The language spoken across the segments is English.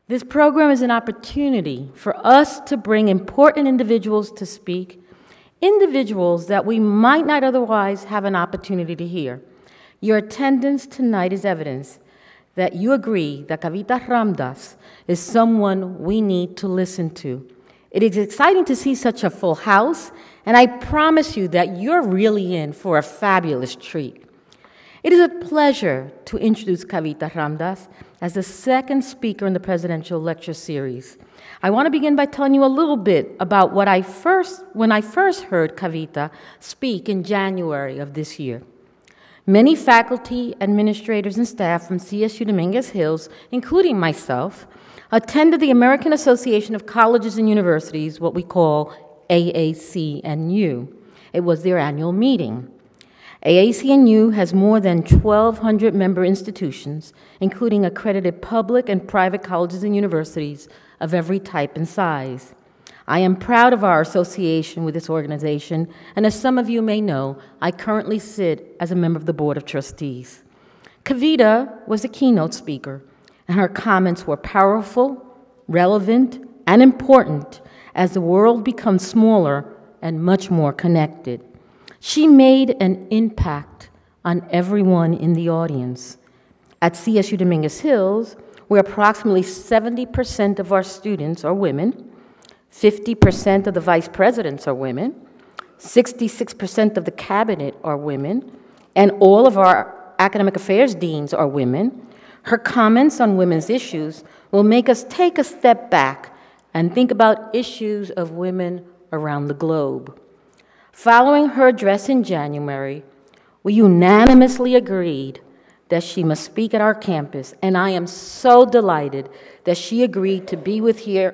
This program is an opportunity for us to bring important individuals to speak, individuals that we might not otherwise have an opportunity to hear. Your attendance tonight is evidence that you agree that Kavita Ramdas is someone we need to listen to. It is exciting to see such a full house, and I promise you that you're really in for a fabulous treat. It is a pleasure to introduce Kavita Ramdas as the second speaker in the presidential lecture series. I want to begin by telling you a little bit about when I first heard Kavita speak in January of this year. Many faculty, administrators, and staff from CSU Dominguez Hills, including myself, attended the American Association of Colleges and Universities, what we call AAC&U. It was their annual meeting. AAC&U has more than 1,200 member institutions, including accredited public and private colleges and universities of every type and size. I am proud of our association with this organization, and as some of you may know, I currently sit as a member of the Board of Trustees. Kavita was a keynote speaker, and her comments were powerful, relevant, and important as the world becomes smaller and much more connected. She made an impact on everyone in the audience. At CSU Dominguez Hills, where approximately 70% of our students are women, 50% of the vice presidents are women, 66% of the cabinet are women, and all of our academic affairs deans are women, her comments on women's issues will make us take a step back and think about issues of women around the globe. Following her address in January, we unanimously agreed that she must speak at our campus, and I am so delighted that she agreed to be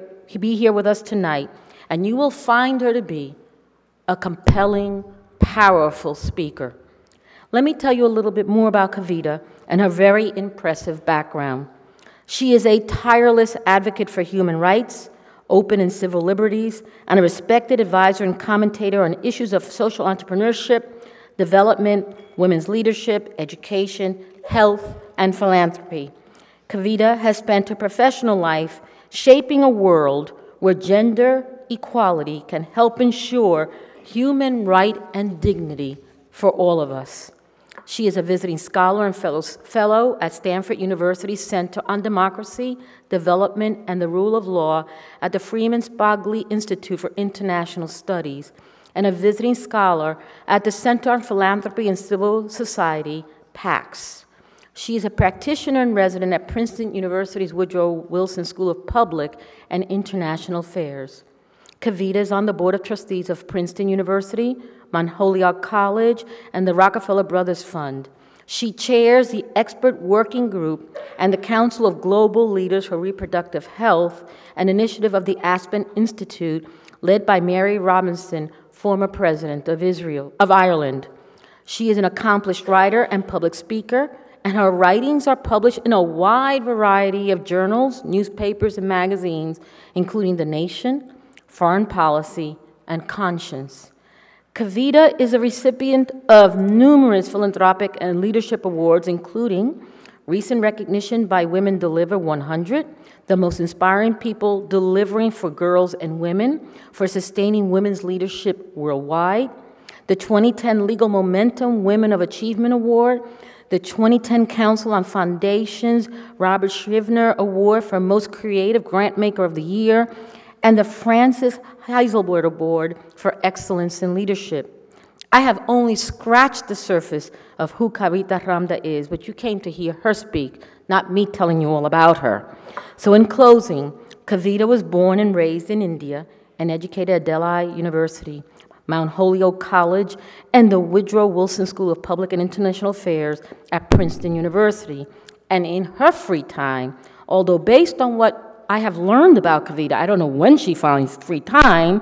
here with us tonight, and you will find her to be a compelling, powerful speaker. Let me tell you a little bit more about Kavita and her very impressive background. She is a tireless advocate for human rights, open and civil liberties, and a respected advisor and commentator on issues of social entrepreneurship, development, women's leadership, education, health, and philanthropy. Kavita has spent her professional life shaping a world where gender equality can help ensure human right and dignity for all of us. She is a visiting scholar and fellow at Stanford University's Center on Democracy, Development, and the Rule of Law at the Freeman Spogli Institute for International Studies, and a visiting scholar at the Center on Philanthropy and Civil Society, PACS. She is a practitioner and resident at Princeton University's Woodrow Wilson School of Public and International Affairs. Kavita is on the Board of Trustees of Princeton University, Mount Holyoke College, and the Rockefeller Brothers Fund. She chairs the Expert Working Group and the Council of Global Leaders for Reproductive Health, an initiative of the Aspen Institute, led by Mary Robinson, former president of Ireland. She is an accomplished writer and public speaker, and her writings are published in a wide variety of journals, newspapers, and magazines, including The Nation, Foreign Policy, and Conscience. Kavita is a recipient of numerous philanthropic and leadership awards, including recent recognition by Women Deliver 100, the most inspiring people delivering for girls and women, for sustaining women's leadership worldwide, the 2010 Legal Momentum Women of Achievement Award, the 2010 Council on Foundations Robert Scrivener Award for Most Creative Grantmaker of the Year, and the Francis Heiselberg Award for Excellence in Leadership. I have only scratched the surface of who Kavita Ramdas is, but you came to hear her speak, not me telling you all about her. So in closing, Kavita was born and raised in India and educated at Delhi University, Mount Holyoke College, and the Woodrow Wilson School of Public and International Affairs at Princeton University. And in her free time, although based on what I have learned about Kavita, I don't know when she finds free time,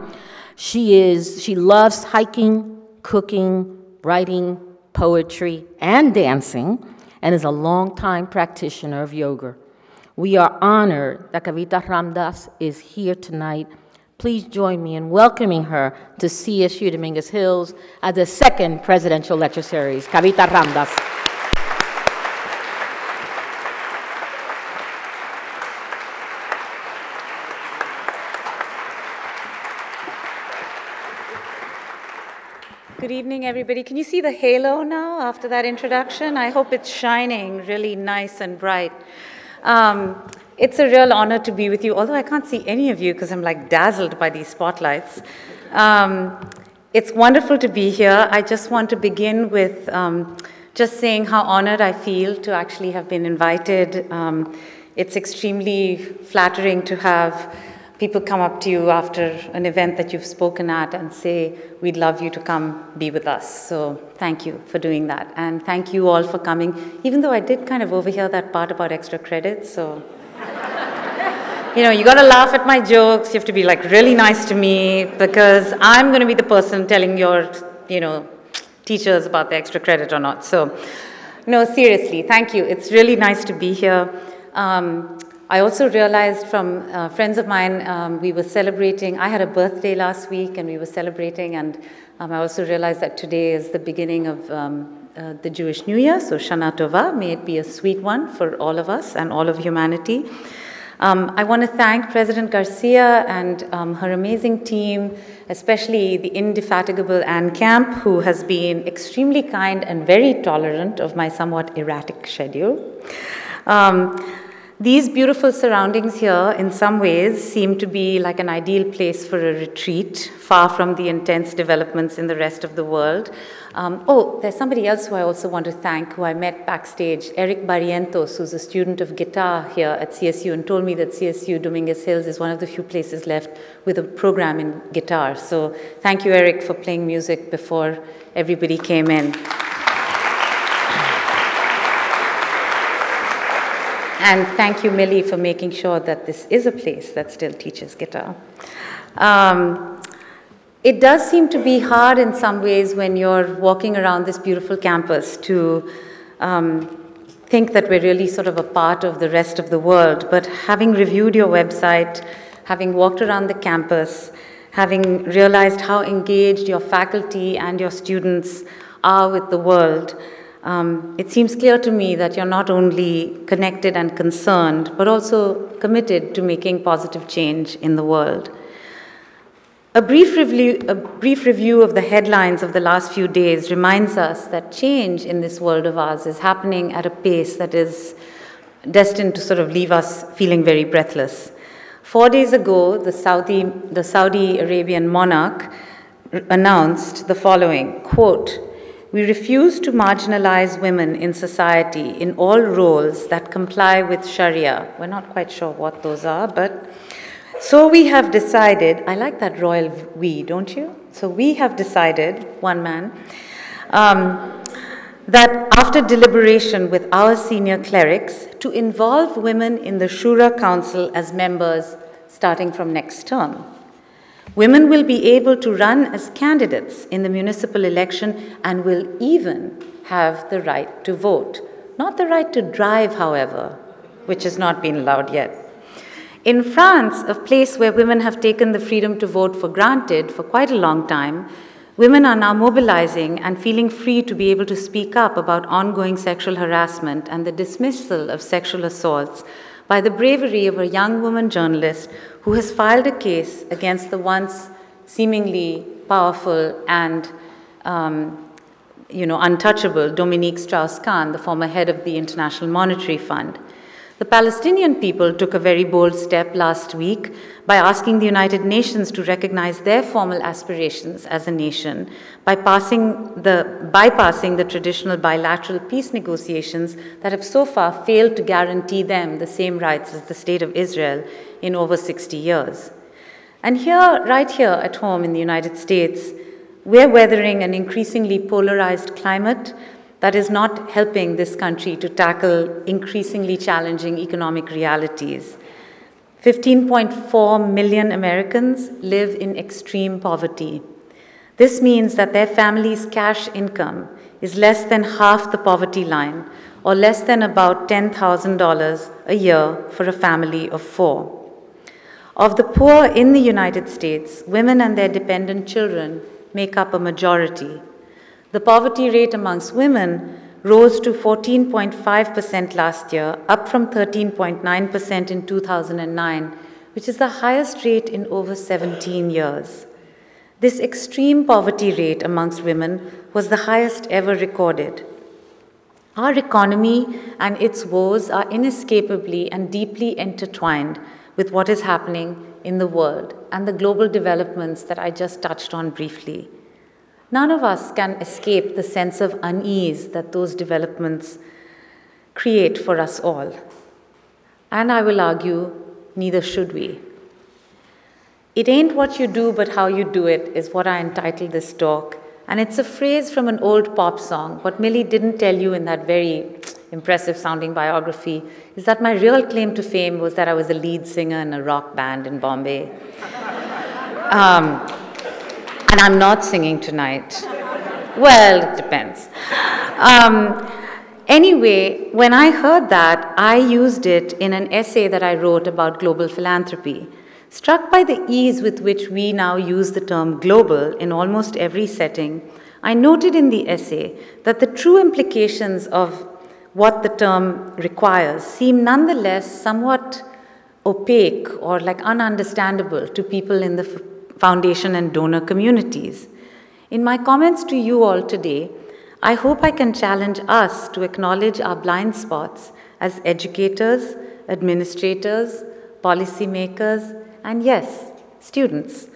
she loves hiking, cooking, writing, poetry, and dancing, and is a longtime practitioner of yoga. We are honored that Kavita Ramdas is here tonight. Please join me in welcoming her to CSU Dominguez Hills as the second presidential lecture series. Kavita Ramdas. evening, everybody. Can you see the halo now after that introduction? I hope it's shining really nice and bright. It's a real honor to be with you, although I can't see any of you because I'm like dazzled by these spotlights. It's wonderful to be here. I just want to begin with just saying how honored I feel to actually have been invited. It's extremely flattering to have people come up to you after an event that you've spoken at and say, we'd love you to come be with us. So thank you for doing that. And thank you all for coming, even though I did kind of overhear that part about extra credits. So, you know, you got to laugh at my jokes. You have to be like really nice to me because I'm going to be the person telling your, teachers about the extra credit or not. So, no, seriously, thank you. It's really nice to be here. I also realized from friends of mine, we were celebrating. I had a birthday last week and we were celebrating, and I also realized that today is the beginning of the Jewish New Year, so Shana Tova. May it be a sweet one for all of us and all of humanity. I want to thank President Garcia and her amazing team, especially the indefatigable Ann Camp, who has been extremely kind and very tolerant of my somewhat erratic schedule. These beautiful surroundings here, in some ways, seem to be like an ideal place for a retreat, far from the intense developments in the rest of the world. There's somebody else who I also want to thank, who I met backstage, Eric Barrientos, who's a student of guitar here at CSU, and told me that CSU Dominguez Hills is one of the few places left with a program in guitar. So thank you, Eric, for playing music before everybody came in. And thank you, Millie, for making sure that this is a place that still teaches guitar. It does seem to be hard in some ways when you're walking around this beautiful campus to think that we're really sort of a part of the rest of the world. But having reviewed your website, having walked around the campus, having realized how engaged your faculty and your students are with the world, it seems clear to me that you're not only connected and concerned, but also committed to making positive change in the world. A brief review of the headlines of the last few days reminds us that change in this world of ours is happening at a pace that is destined to sort of leave us feeling very breathless. 4 days ago, the Saudi Arabian monarch announced the following, quote, "We refuse to marginalize women in society in all roles that comply with Sharia." We're not quite sure what those are, but so we have decided, I like that royal we, don't you? So we have decided, one man, that after deliberation with our senior clerics, to involve women in the Shura Council as members starting from next term. Women will be able to run as candidates in the municipal election and will even have the right to vote. Not the right to drive, however, which has not been allowed yet. In France, a place where women have taken the freedom to vote for granted for quite a long time, women are now mobilizing and feeling free to be able to speak up about ongoing sexual harassment and the dismissal of sexual assaults by the bravery of a young woman journalist who has filed a case against the once seemingly powerful and untouchable Dominique Strauss-Kahn, the former head of the International Monetary Fund. The Palestinian people took a very bold step last week by asking the United Nations to recognize their formal aspirations as a nation by bypassing the traditional bilateral peace negotiations that have so far failed to guarantee them the same rights as the State of Israel in over 60 years. And here, right here at home in the United States, we're weathering an increasingly polarized climate that is not helping this country to tackle increasingly challenging economic realities. 15.4 million Americans live in extreme poverty. This means that their family's cash income is less than half the poverty line, or less than about $10,000 a year for a family of 4. Of the poor in the United States, women and their dependent children make up a majority. The poverty rate amongst women rose to 14.5% last year, up from 13.9% in 2009, which is the highest rate in over 17 years. This extreme poverty rate amongst women was the highest ever recorded. Our economy and its woes are inescapably and deeply intertwined with what is happening in the world and the global developments that I just touched on briefly. None of us can escape the sense of unease that those developments create for us all. And I will argue, neither should we. It ain't what you do, but how you do it is what I entitled this talk. And it's a phrase from an old pop song. What Millie didn't tell you in that very impressive sounding biography is that my real claim to fame was that I was a lead singer in a rock band in Bombay. And I'm not singing tonight. Well, it depends. Anyway, when I heard that, I used it in an essay that I wrote about global philanthropy. Struck by the ease with which we now use the term global in almost every setting, I noted in the essay that the true implications of what the term requires seem nonetheless somewhat opaque or like ununderstandable to people in the foundation and donor communities. In my comments to you all today, I hope I can challenge us to acknowledge our blind spots as educators, administrators, policymakers, and yes, students.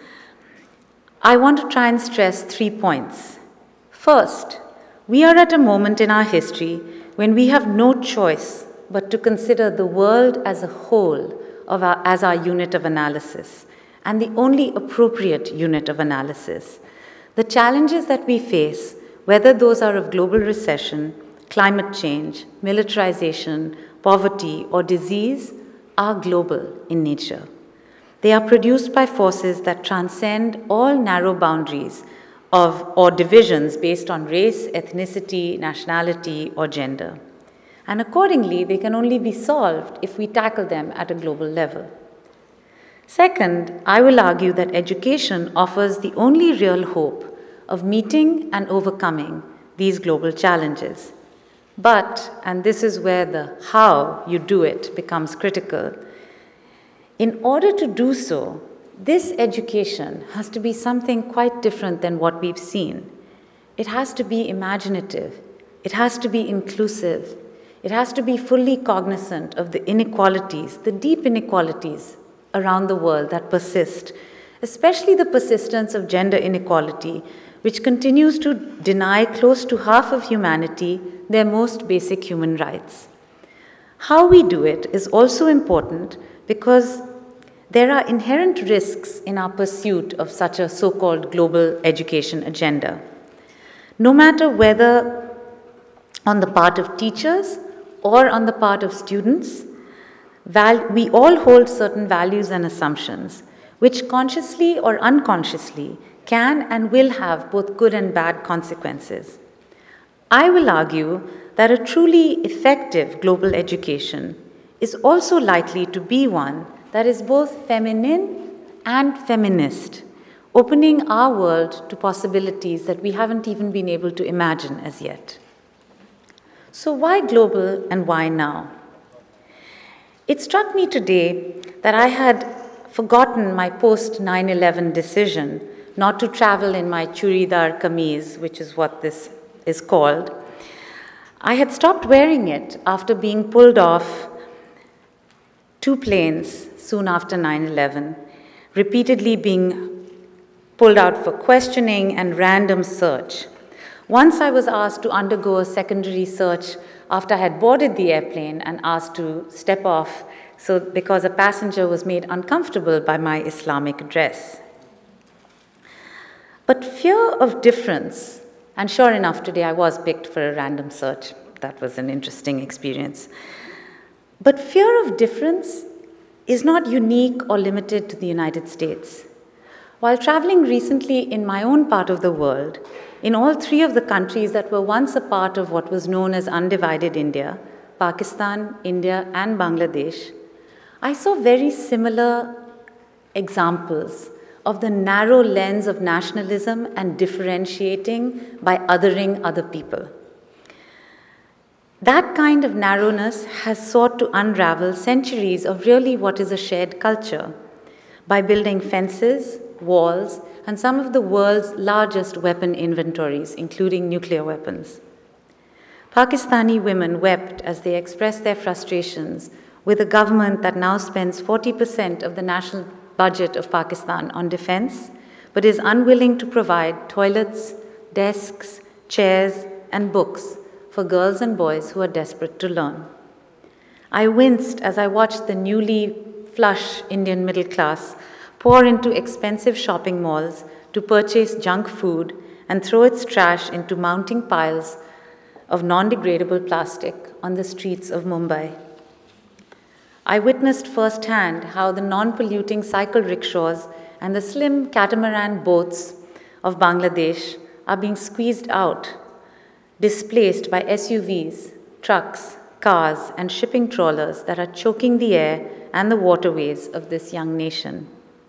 I want to try and stress 3 points. First, we are at a moment in our history when we have no choice but to consider the world as a whole as our unit of analysis, and the only appropriate unit of analysis. The challenges that we face, whether those are of global recession, climate change, militarization, poverty, or disease, are global in nature. They are produced by forces that transcend all narrow boundaries or divisions based on race, ethnicity, nationality, or gender. And accordingly, they can only be solved if we tackle them at a global level. Second, I will argue that education offers the only real hope of meeting and overcoming these global challenges. But, and this is where the how you do it becomes critical, in order to do so, this education has to be something quite different than what we've seen. It has to be imaginative. It has to be inclusive. It has to be fully cognizant of the inequalities, the deep inequalities around the world that persist, especially the persistence of gender inequality, which continues to deny close to half of humanity their most basic human rights. How we do it is also important because there are inherent risks in our pursuit of such a so-called global education agenda. No matter whether on the part of teachers or on the part of students, we all hold certain values and assumptions, which consciously or unconsciously can and will have both good and bad consequences. I will argue that a truly effective global education is also likely to be one that is both feminine and feminist, opening our world to possibilities that we haven't even been able to imagine as yet. So why global and why now? It struck me today that I had forgotten my post-9/11 decision not to travel in my churidar kameez, which is what this is called. I had stopped wearing it after being pulled off 2 planes soon after 9/11, repeatedly being pulled out for questioning and random search. Once I was asked to undergo a secondary search after I had boarded the airplane and asked to step off because a passenger was made uncomfortable by my Islamic dress. But fear of difference, and sure enough, today I was picked for a random search. That was an interesting experience. But fear of difference is not unique or limited to the United States. While traveling recently in my own part of the world, in all 3 of the countries that were once a part of what was known as undivided India, Pakistan, India, and Bangladesh, I saw very similar examples of the narrow lens of nationalism and differentiating by othering other people. That kind of narrowness has sought to unravel centuries of really what is a shared culture by building fences walls, and some of the world's largest weapon inventories, including nuclear weapons. Pakistani women wept as they expressed their frustrations with a government that now spends 40% of the national budget of Pakistan on defense, but is unwilling to provide toilets, desks, chairs, and books for girls and boys who are desperate to learn. I winced as I watched the newly flush Indian middle class pour into expensive shopping malls to purchase junk food and throw its trash into mounting piles of non-degradable plastic on the streets of Mumbai. I witnessed firsthand how the non-polluting cycle rickshaws and the slim catamaran boats of Bangladesh are being squeezed out, displaced by SUVs, trucks, cars, and shipping trawlers that are choking the air and the waterways of this young nation.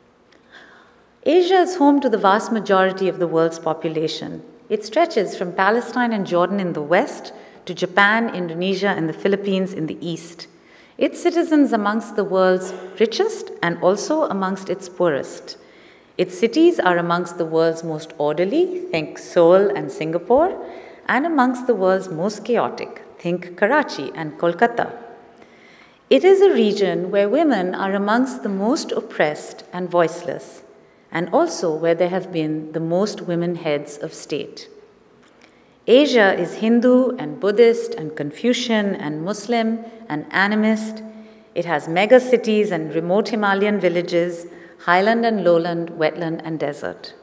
Asia is home to the vast majority of the world's population. It stretches from Palestine and Jordan in the west to Japan, Indonesia, and the Philippines in the east. Its citizens amongst the world's richest and also amongst its poorest. Its cities are amongst the world's most orderly, think Seoul and Singapore, and amongst the world's most chaotic, think Karachi and Kolkata. It is a region where women are amongst the most oppressed and voiceless, and also where there have been the most women heads of state. Asia is Hindu and Buddhist and Confucian and Muslim and animist. It has mega cities and remote Himalayan villages, highland and lowland, wetland and desert.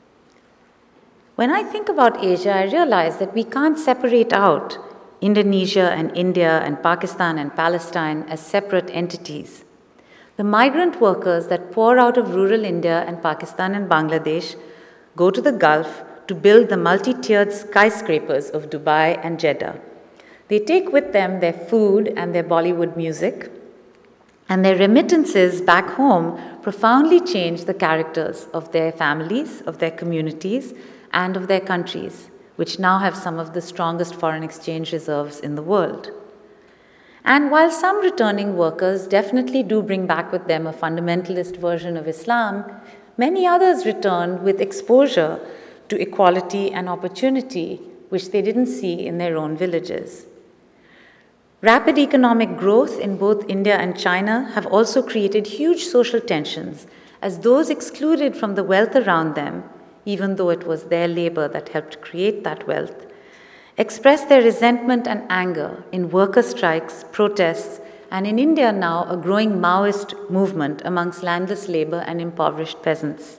When I think about Asia, I realize that we can't separate out Indonesia and India and Pakistan and Palestine as separate entities. The migrant workers that pour out of rural India and Pakistan and Bangladesh go to the Gulf to build the multi-tiered skyscrapers of Dubai and Jeddah. They take with them their food and their Bollywood music, and their remittances back home profoundly change the characters of their families, of their communities, and of their countries, which now have some of the strongest foreign exchange reserves in the world. And while some returning workers definitely do bring back with them a fundamentalist version of Islam, many others return with exposure to equality and opportunity, which they didn't see in their own villages. Rapid economic growth in both India and China have also created huge social tensions, as those excluded from the wealth around them, even though it was their labor that helped create that wealth, express their resentment and anger in worker strikes, protests, and in India now a growing Maoist movement amongst landless labor and impoverished peasants.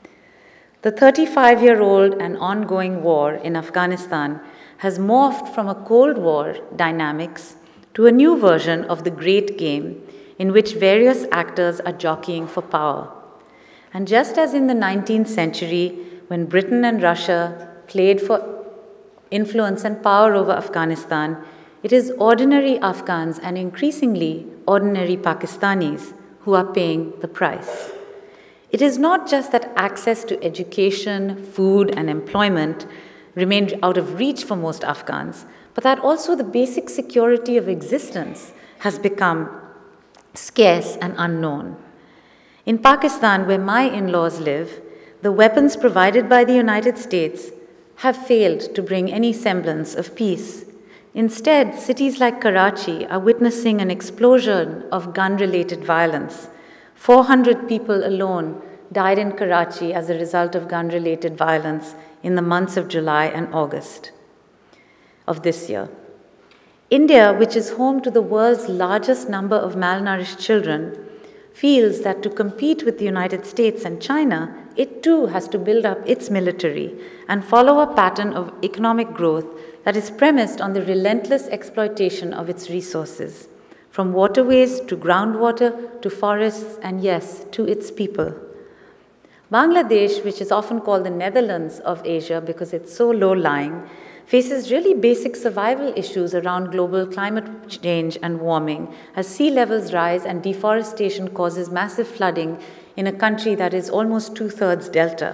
The 35-year-old and ongoing war in Afghanistan has morphed from a Cold War dynamics to a new version of the Great Game in which various actors are jockeying for power. And just as in the 19th century, when Britain and Russia played for influence and power over Afghanistan, it is ordinary Afghans and increasingly ordinary Pakistanis who are paying the price. It is not just that access to education, food, and employment remained out of reach for most Afghans, but that also the basic security of existence has become scarce and unknown. In Pakistan, where my in-laws live, the weapons provided by the United States have failed to bring any semblance of peace. Instead, cities like Karachi are witnessing an explosion of gun-related violence. 400 people alone died in Karachi as a result of gun-related violence in the months of July and August of this year. India, which is home to the world's largest number of malnourished children, feels that to compete with the United States and China, it too has to build up its military and follow a pattern of economic growth that is premised on the relentless exploitation of its resources, from waterways to groundwater to forests and, yes, to its people. Bangladesh, which is often called the Netherlands of Asia because it's so low-lying, faces really basic survival issues around global climate change and warming as sea levels rise and deforestation causes massive flooding in a country that is almost two-thirds delta.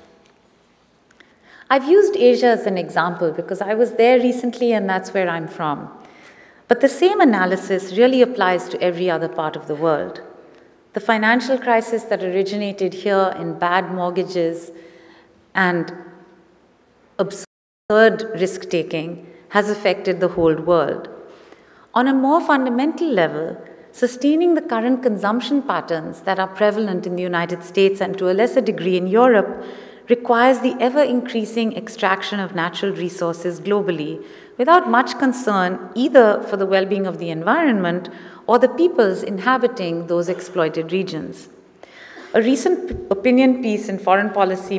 I've used Asia as an example because I was there recently and that's where I'm from. But the same analysis really applies to every other part of the world. The financial crisis that originated here in bad mortgages and absurd risk-taking has affected the whole world. On a more fundamental level, sustaining the current consumption patterns that are prevalent in the United States and to a lesser degree in Europe requires the ever-increasing extraction of natural resources globally without much concern either for the well-being of the environment or the peoples inhabiting those exploited regions. A recent opinion piece in Foreign Policy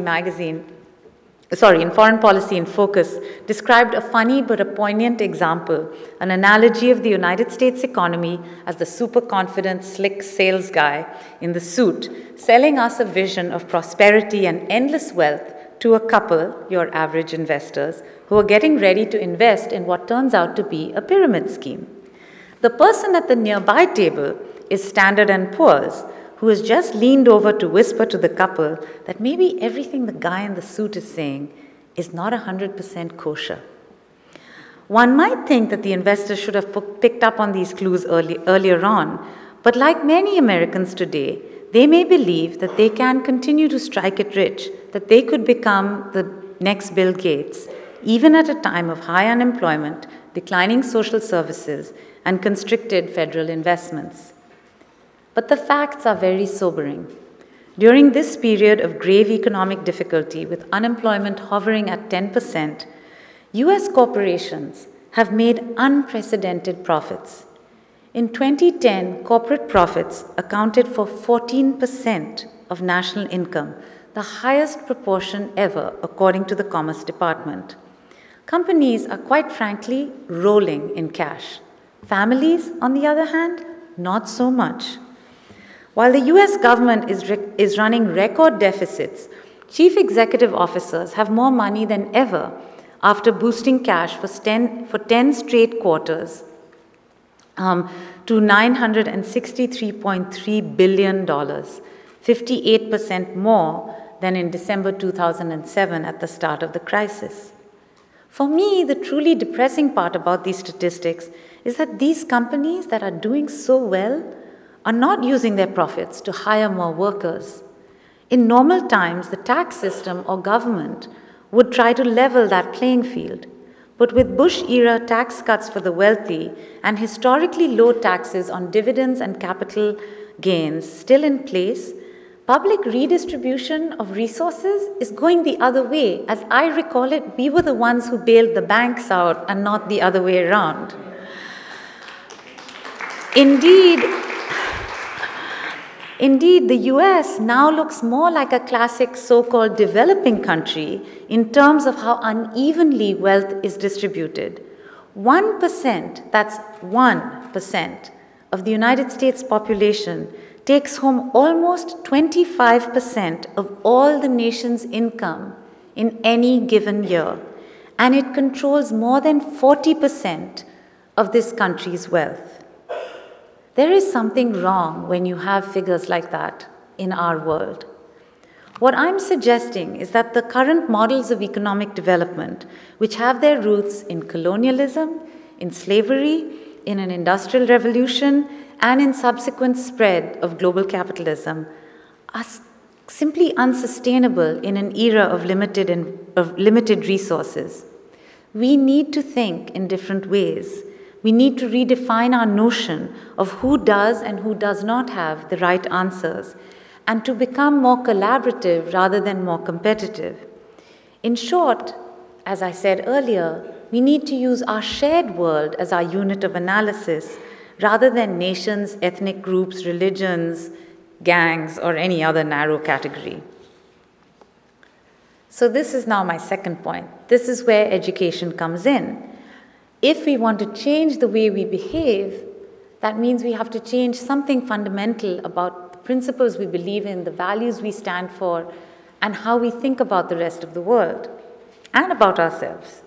in Focus described a funny but a poignant example, an analogy of the United States economy as the super confident, slick sales guy in the suit, selling us a vision of prosperity and endless wealth to a couple, your average investors, who are getting ready to invest in what turns out to be a pyramid scheme. The person at the nearby table is Standard & Poor's, who has just leaned over to whisper to the couple that maybe everything the guy in the suit is saying is not 100% kosher. One might think that the investors should have picked up on these clues earlier on, but like many Americans today, they may believe that they can continue to strike it rich, that they could become the next Bill Gates, even at a time of high unemployment, declining social services, and constricted federal investments. But the facts are very sobering. During this period of grave economic difficulty, with unemployment hovering at 10%, US corporations have made unprecedented profits. In 2010, corporate profits accounted for 14% of national income, the highest proportion ever, according to the Commerce Department. Companies are quite frankly rolling in cash. Families, on the other hand, not so much. While the US government is running record deficits, chief executive officers have more money than ever after boosting cash for 10 straight quarters to $963.3 billion, 58% more than in December 2007 at the start of the crisis. For me, the truly depressing part about these statistics is that these companies that are doing so well are not using their profits to hire more workers. In normal times, the tax system or government would try to level that playing field. But with Bush-era tax cuts for the wealthy and historically low taxes on dividends and capital gains still in place, public redistribution of resources is going the other way. As I recall it, we were the ones who bailed the banks out and not the other way around. Indeed, the US now looks more like a classic so-called developing country in terms of how unevenly wealth is distributed. 1%, that's 1% of the United States population takes home almost 25% of all the nation's income in any given year, and it controls more than 40% of this country's wealth. There is something wrong when you have figures like that in our world. What I'm suggesting is that the current models of economic development, which have their roots in colonialism, in slavery, in an industrial revolution, and in subsequent spread of global capitalism, are simply unsustainable in an era of limited resources. We need to think in different ways. We need to redefine our notion of who does and who does not have the right answers, and to become more collaborative rather than more competitive. In short, as I said earlier, we need to use our shared world as our unit of analysis rather than nations, ethnic groups, religions, gangs, or any other narrow category. So this is now my second point. This is where education comes in. If we want to change the way we behave, that means we have to change something fundamental about the principles we believe in, the values we stand for, and how we think about the rest of the world and about ourselves.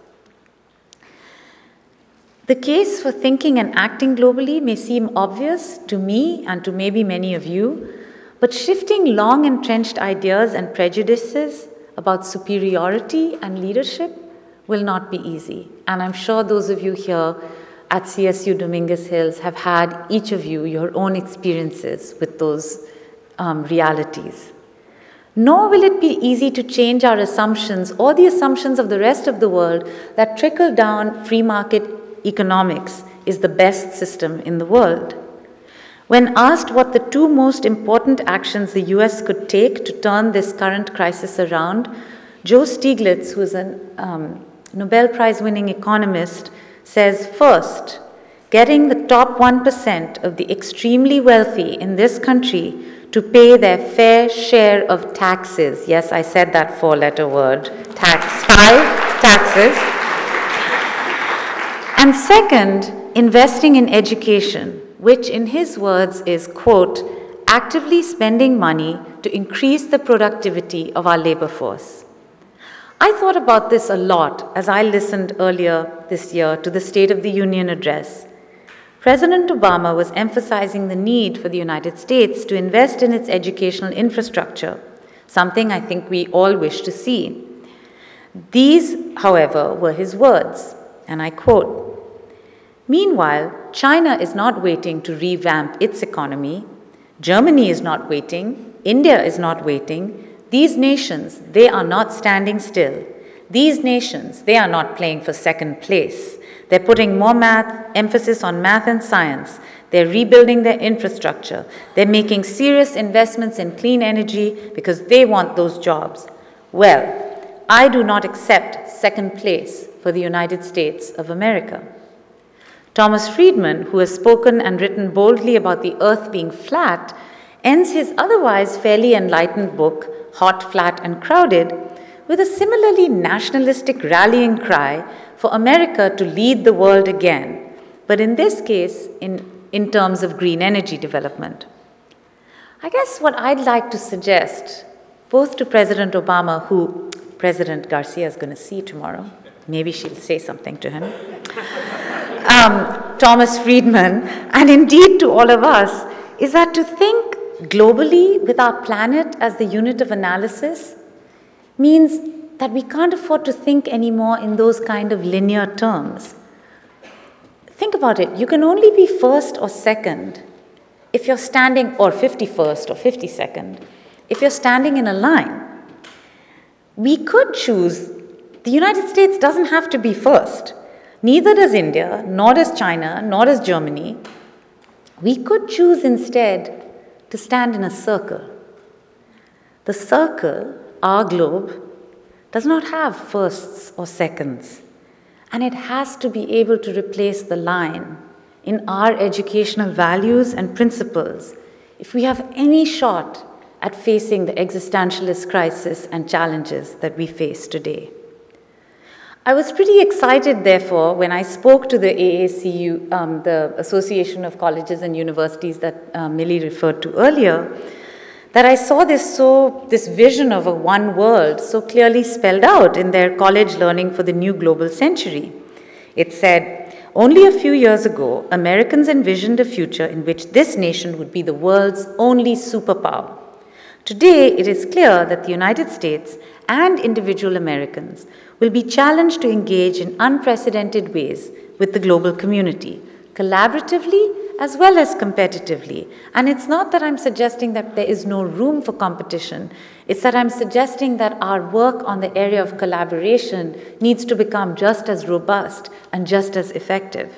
The case for thinking and acting globally may seem obvious to me and to maybe many of you, but shifting long entrenched ideas and prejudices about superiority and leadership will not be easy. And I'm sure those of you here at CSU Dominguez Hills have had, each of you, your own experiences with those realities. Nor will it be easy to change our assumptions or the assumptions of the rest of the world that trickle-down free market economics is the best system in the world. When asked what the two most important actions the US could take to turn this current crisis around, Joe Stiglitz, who is a Nobel Prize-winning economist, says, first, getting the top 1% of the extremely wealthy in this country to pay their fair share of taxes. Yes, I said that four-letter word, tax, 5 taxes. And second, investing in education, which in his words is, quote, actively spending money to increase the productivity of our labor force. I thought about this a lot as I listened earlier this year to the State of the Union address. President Obama was emphasizing the need for the United States to invest in its educational infrastructure, something I think we all wish to see. These, however, were his words, and I quote, "Meanwhile, China is not waiting to revamp its economy. Germany is not waiting. India is not waiting. These nations, they are not standing still. These nations, they are not playing for second place. They're putting more emphasis on math and science. They're rebuilding their infrastructure. They're making serious investments in clean energy because they want those jobs. Well, I do not accept second place for the United States of America." Thomas Friedman, who has spoken and written boldly about the earth being flat, ends his otherwise fairly enlightened book, Hot, Flat, and Crowded, with a similarly nationalistic rallying cry for America to lead the world again, but in this case, in terms of green energy development. I guess what I'd like to suggest, both to President Obama, who President Garcia is going to see tomorrow, maybe she'll say something to him, Thomas Friedman, and indeed to all of us, is that to think globally with our planet as the unit of analysis means that we can't afford to think anymore in those kind of linear terms. Think about it. You can only be first or second if you're standing, or 51st or 52nd, if you're standing in a line. We could choose, the United States doesn't have to be first. Neither does India, nor does China, nor does Germany. We could choose instead to stand in a circle. The circle, our globe, does not have firsts or seconds, and it has to be able to replace the line in our educational values and principles if we have any shot at facing the existentialist crisis and challenges that we face today. I was pretty excited, therefore, when I spoke to the AACU, the Association of Colleges and Universities that Millie referred to earlier, that I saw this vision of a one world so clearly spelled out in their college learning for the new global century. It said, "Only a few years ago, Americans envisioned a future in which this nation would be the world's only superpower. Today, it is clear that the United States and individual Americans will be challenged to engage in unprecedented ways with the global community, collaboratively as well as competitively." And it's not that I'm suggesting that there is no room for competition. It's that I'm suggesting that our work on the area of collaboration needs to become just as robust and just as effective.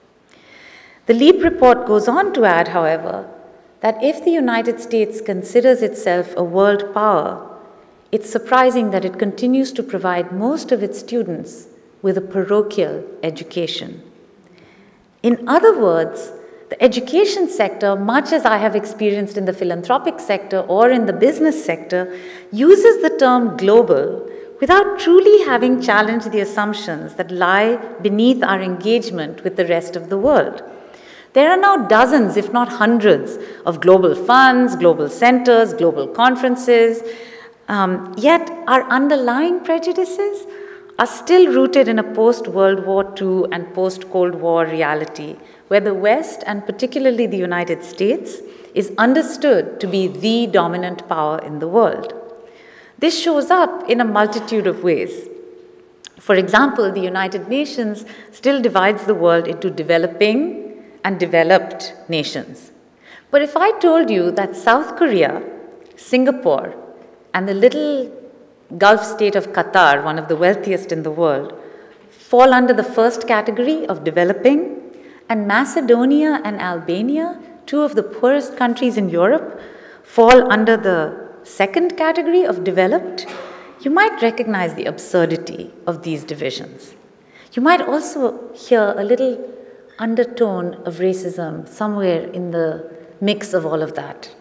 The LEAP report goes on to add, however, that if the United States considers itself a world power, it's surprising that it continues to provide most of its students with a parochial education. In other words, the education sector, much as I have experienced in the philanthropic sector or in the business sector, uses the term global without truly having challenged the assumptions that lie beneath our engagement with the rest of the world. There are now dozens, if not hundreds, of global funds, global centers, global conferences, yet our underlying prejudices are still rooted in a post-World War II and post-Cold War reality, where the West, and particularly the United States, is understood to be the dominant power in the world. This shows up in a multitude of ways. For example, the United Nations still divides the world into developing and developed nations. But if I told you that South Korea, Singapore, and the little Gulf state of Qatar, one of the wealthiest in the world, fall under the first category of developing, and Macedonia and Albania, two of the poorest countries in Europe, fall under the second category of developed, you might recognize the absurdity of these divisions. You might also hear a little undertone of racism somewhere in the mix of all of that.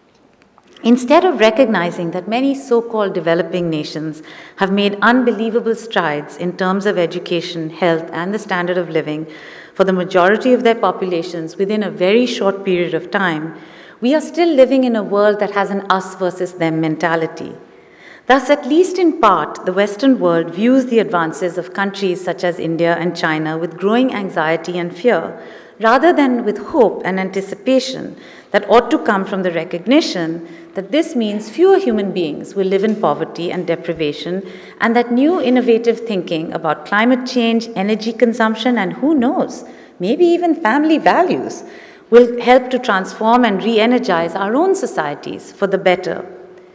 Instead of recognizing that many so-called developing nations have made unbelievable strides in terms of education, health, and the standard of living for the majority of their populations within a very short period of time, we are still living in a world that has an us versus them mentality. Thus, at least in part, the Western world views the advances of countries such as India and China with growing anxiety and fear, rather than with hope and anticipation that ought to come from the recognition that this means fewer human beings will live in poverty and deprivation, and that new innovative thinking about climate change, energy consumption, and who knows, maybe even family values, will help to transform and re-energize our own societies for the better.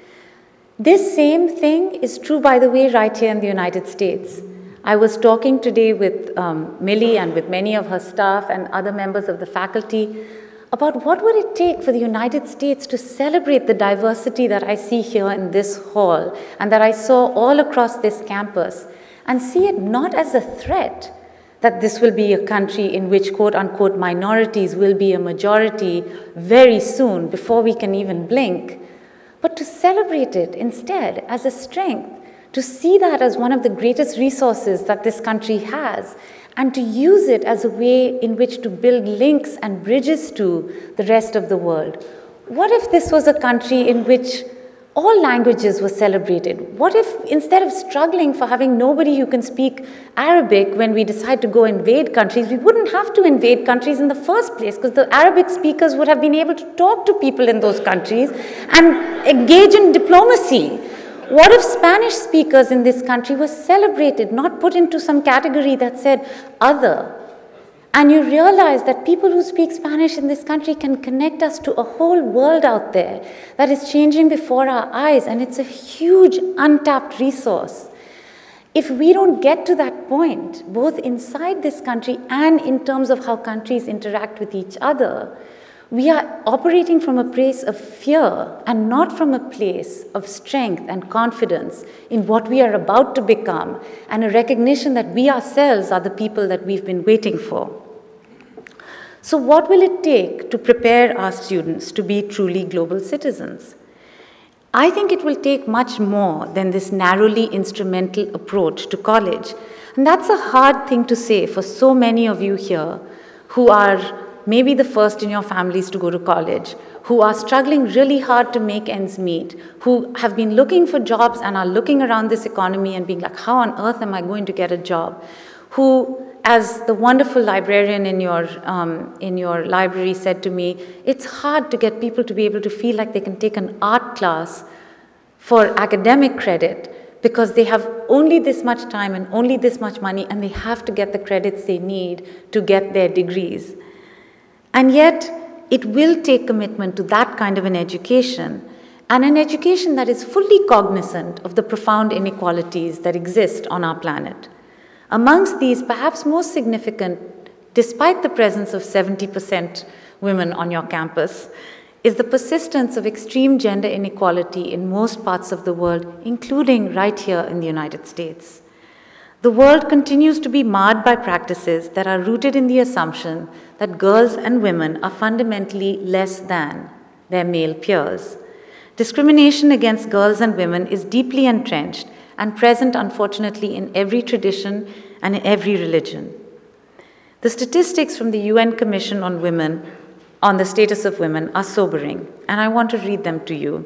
This same thing is true, by the way, right here in the United States. I was talking today with Millie and with many of her staff and other members of the faculty about what would it take for the United States to celebrate the diversity that I see here in this hall and that I saw all across this campus, and see it not as a threat that this will be a country in which quote-unquote minorities will be a majority very soon before we can even blink, but to celebrate it instead as a strength, to see that as one of the greatest resources that this country has, and to use it as a way in which to build links and bridges to the rest of the world. What if this was a country in which all languages were celebrated? What if instead of struggling for having nobody who can speak Arabic when we decide to go invade countries, we wouldn't have to invade countries in the first place, because the Arabic speakers would have been able to talk to people in those countries and engage in diplomacy? What if Spanish speakers in this country were celebrated, not put into some category that said other? And you realize that people who speak Spanish in this country can connect us to a whole world out there that is changing before our eyes, and it's a huge untapped resource. If we don't get to that point, both inside this country and in terms of how countries interact with each other, we are operating from a place of fear and not from a place of strength and confidence in what we are about to become, and a recognition that we ourselves are the people that we've been waiting for. So what will it take to prepare our students to be truly global citizens? I think it will take much more than this narrowly instrumental approach to college. And that's a hard thing to say for so many of you here who are maybe the first in your families to go to college, who are struggling really hard to make ends meet, who have been looking for jobs and are looking around this economy and being like, how on earth am I going to get a job? Who, as the wonderful librarian in your library said to me, it's hard to get people to be able to feel like they can take an art class for academic credit because they have only this much time and only this much money, and they have to get the credits they need to get their degrees. And yet, it will take commitment to that kind of an education, and an education that is fully cognizant of the profound inequalities that exist on our planet. Amongst these, perhaps most significant, despite the presence of 70% women on your campus, is the persistence of extreme gender inequality in most parts of the world, including right here in the United States. The world continues to be marred by practices that are rooted in the assumption that girls and women are fundamentally less than their male peers. Discrimination against girls and women is deeply entrenched and present, unfortunately, in every tradition and in every religion. The statistics from the UN Commission on Women, on the status of women, are sobering, and I want to read them to you.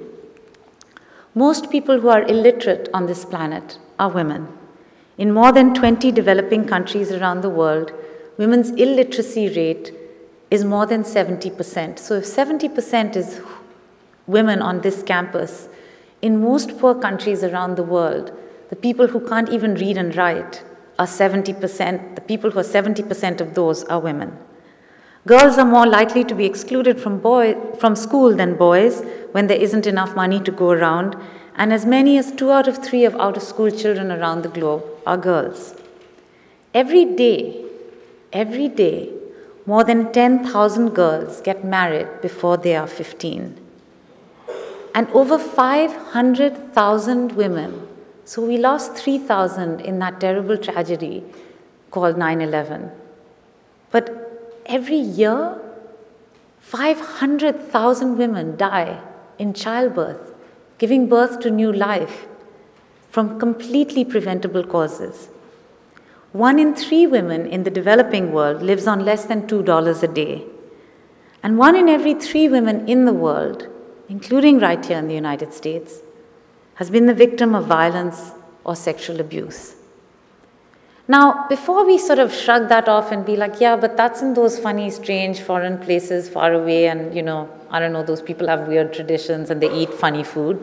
Most people who are illiterate on this planet are women. In more than 20 developing countries around the world, women's illiteracy rate is more than 70%. So if 70% is women on this campus, in most poor countries around the world, the people who can't even read and write are 70%. The people who are 70% of those are women. Girls are more likely to be excluded from school than boys when there isn't enough money to go around, and as many as 2 out of 3 of out-of-school children around the globe are girls. Every day, more than 10,000 girls get married before they are 15. And over 500,000 women, so we lost 3,000 in that terrible tragedy called 9/11. But every year, 500,000 women die in childbirth, giving birth to new life from completely preventable causes. 1 in 3 women in the developing world lives on less than $2 a day. And 1 in every 3 women in the world, including right here in the United States, has been the victim of violence or sexual abuse. Now, before we sort of shrug that off and be like, yeah, but that's in those funny, strange foreign places far away and, I don't know, those people have weird traditions and they eat funny food.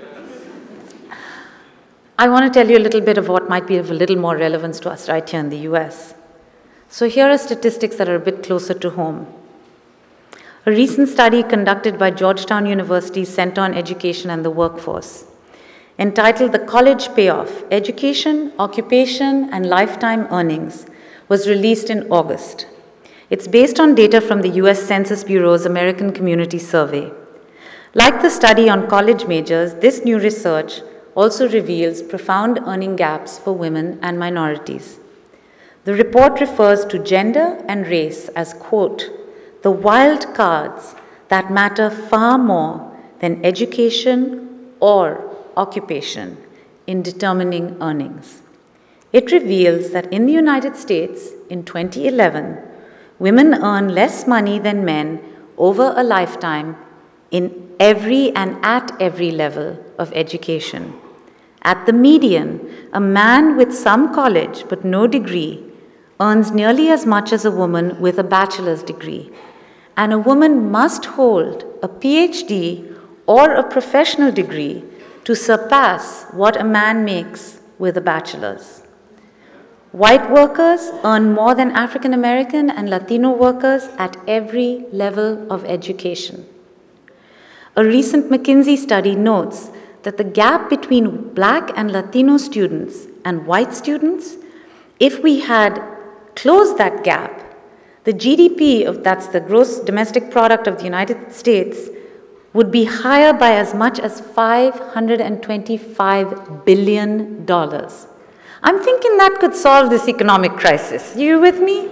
I want to tell you a little bit of what might be of a little more relevance to us right here in the US. So here are statistics that are a bit closer to home. A recent study conducted by Georgetown University's Center on Education and the Workforce, entitled The College Payoff, Education, Occupation, and Lifetime Earnings, was released in August. It's based on data from the US Census Bureau's American Community Survey. Like the study on college majors, this new research also reveals profound earning gaps for women and minorities. The report refers to gender and race as, quote, the wild cards that matter far more than education or occupation in determining earnings. It reveals that in the United States in 2011, women earn less money than men over a lifetime in every and at every level of education. At the median, a man with some college but no degree earns nearly as much as a woman with a bachelor's degree, and a woman must hold a PhD or a professional degree to surpass what a man makes with a bachelor's. White workers earn more than African American and Latino workers at every level of education. A recent McKinsey study notes that the gap between Black and Latino students and white students, if we had closed that gap, the GDP that's the gross domestic product of the United States would be higher by as much as $525 billion. I'm thinking that could solve this economic crisis. You with me?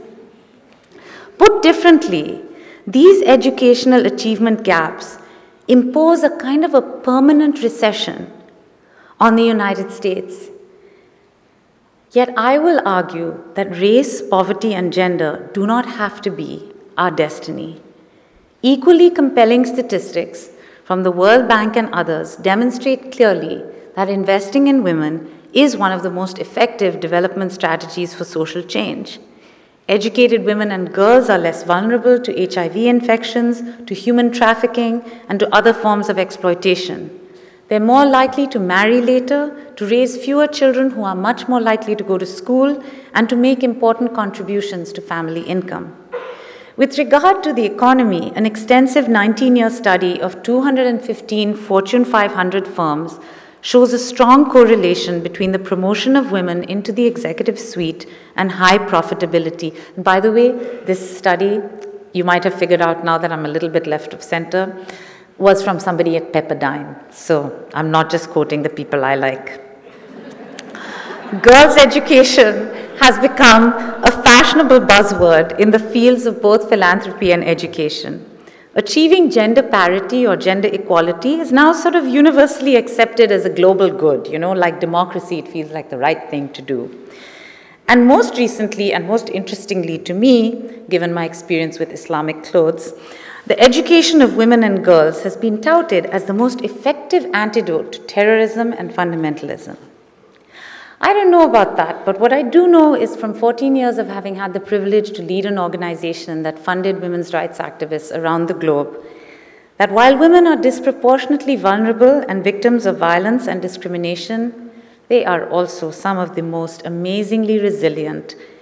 Put differently, these educational achievement gaps impose a kind of a permanent recession on the United States. Yet I will argue that race, poverty, and gender do not have to be our destiny. Equally compelling statistics from the World Bank and others demonstrate clearly that investing in women is one of the most effective development strategies for social change. Educated women and girls are less vulnerable to HIV infections, to human trafficking, and to other forms of exploitation. They're more likely to marry later, to raise fewer children who are much more likely to go to school, and to make important contributions to family income. With regard to the economy, an extensive 19-year study of 215 Fortune 500 firms shows a strong correlation between the promotion of women into the executive suite and high profitability. And by the way, this study, you might have figured out now that I'm a little bit left of center, was from somebody at Pepperdine. So I'm not just quoting the people I like. Girls' education has become a fashionable buzzword in the fields of both philanthropy and education. Achieving gender parity or gender equality is now sort of universally accepted as a global good. Like democracy, it feels like the right thing to do. And most recently, and most interestingly to me, given my experience with Islamic clothes, the education of women and girls has been touted as the most effective antidote to terrorism and fundamentalism. I don't know about that, but what I do know is from 14 years of having had the privilege to lead an organization that funded women's rights activists around the globe, that while women are disproportionately vulnerable and victims of violence and discrimination, they are also some of the most amazingly resilient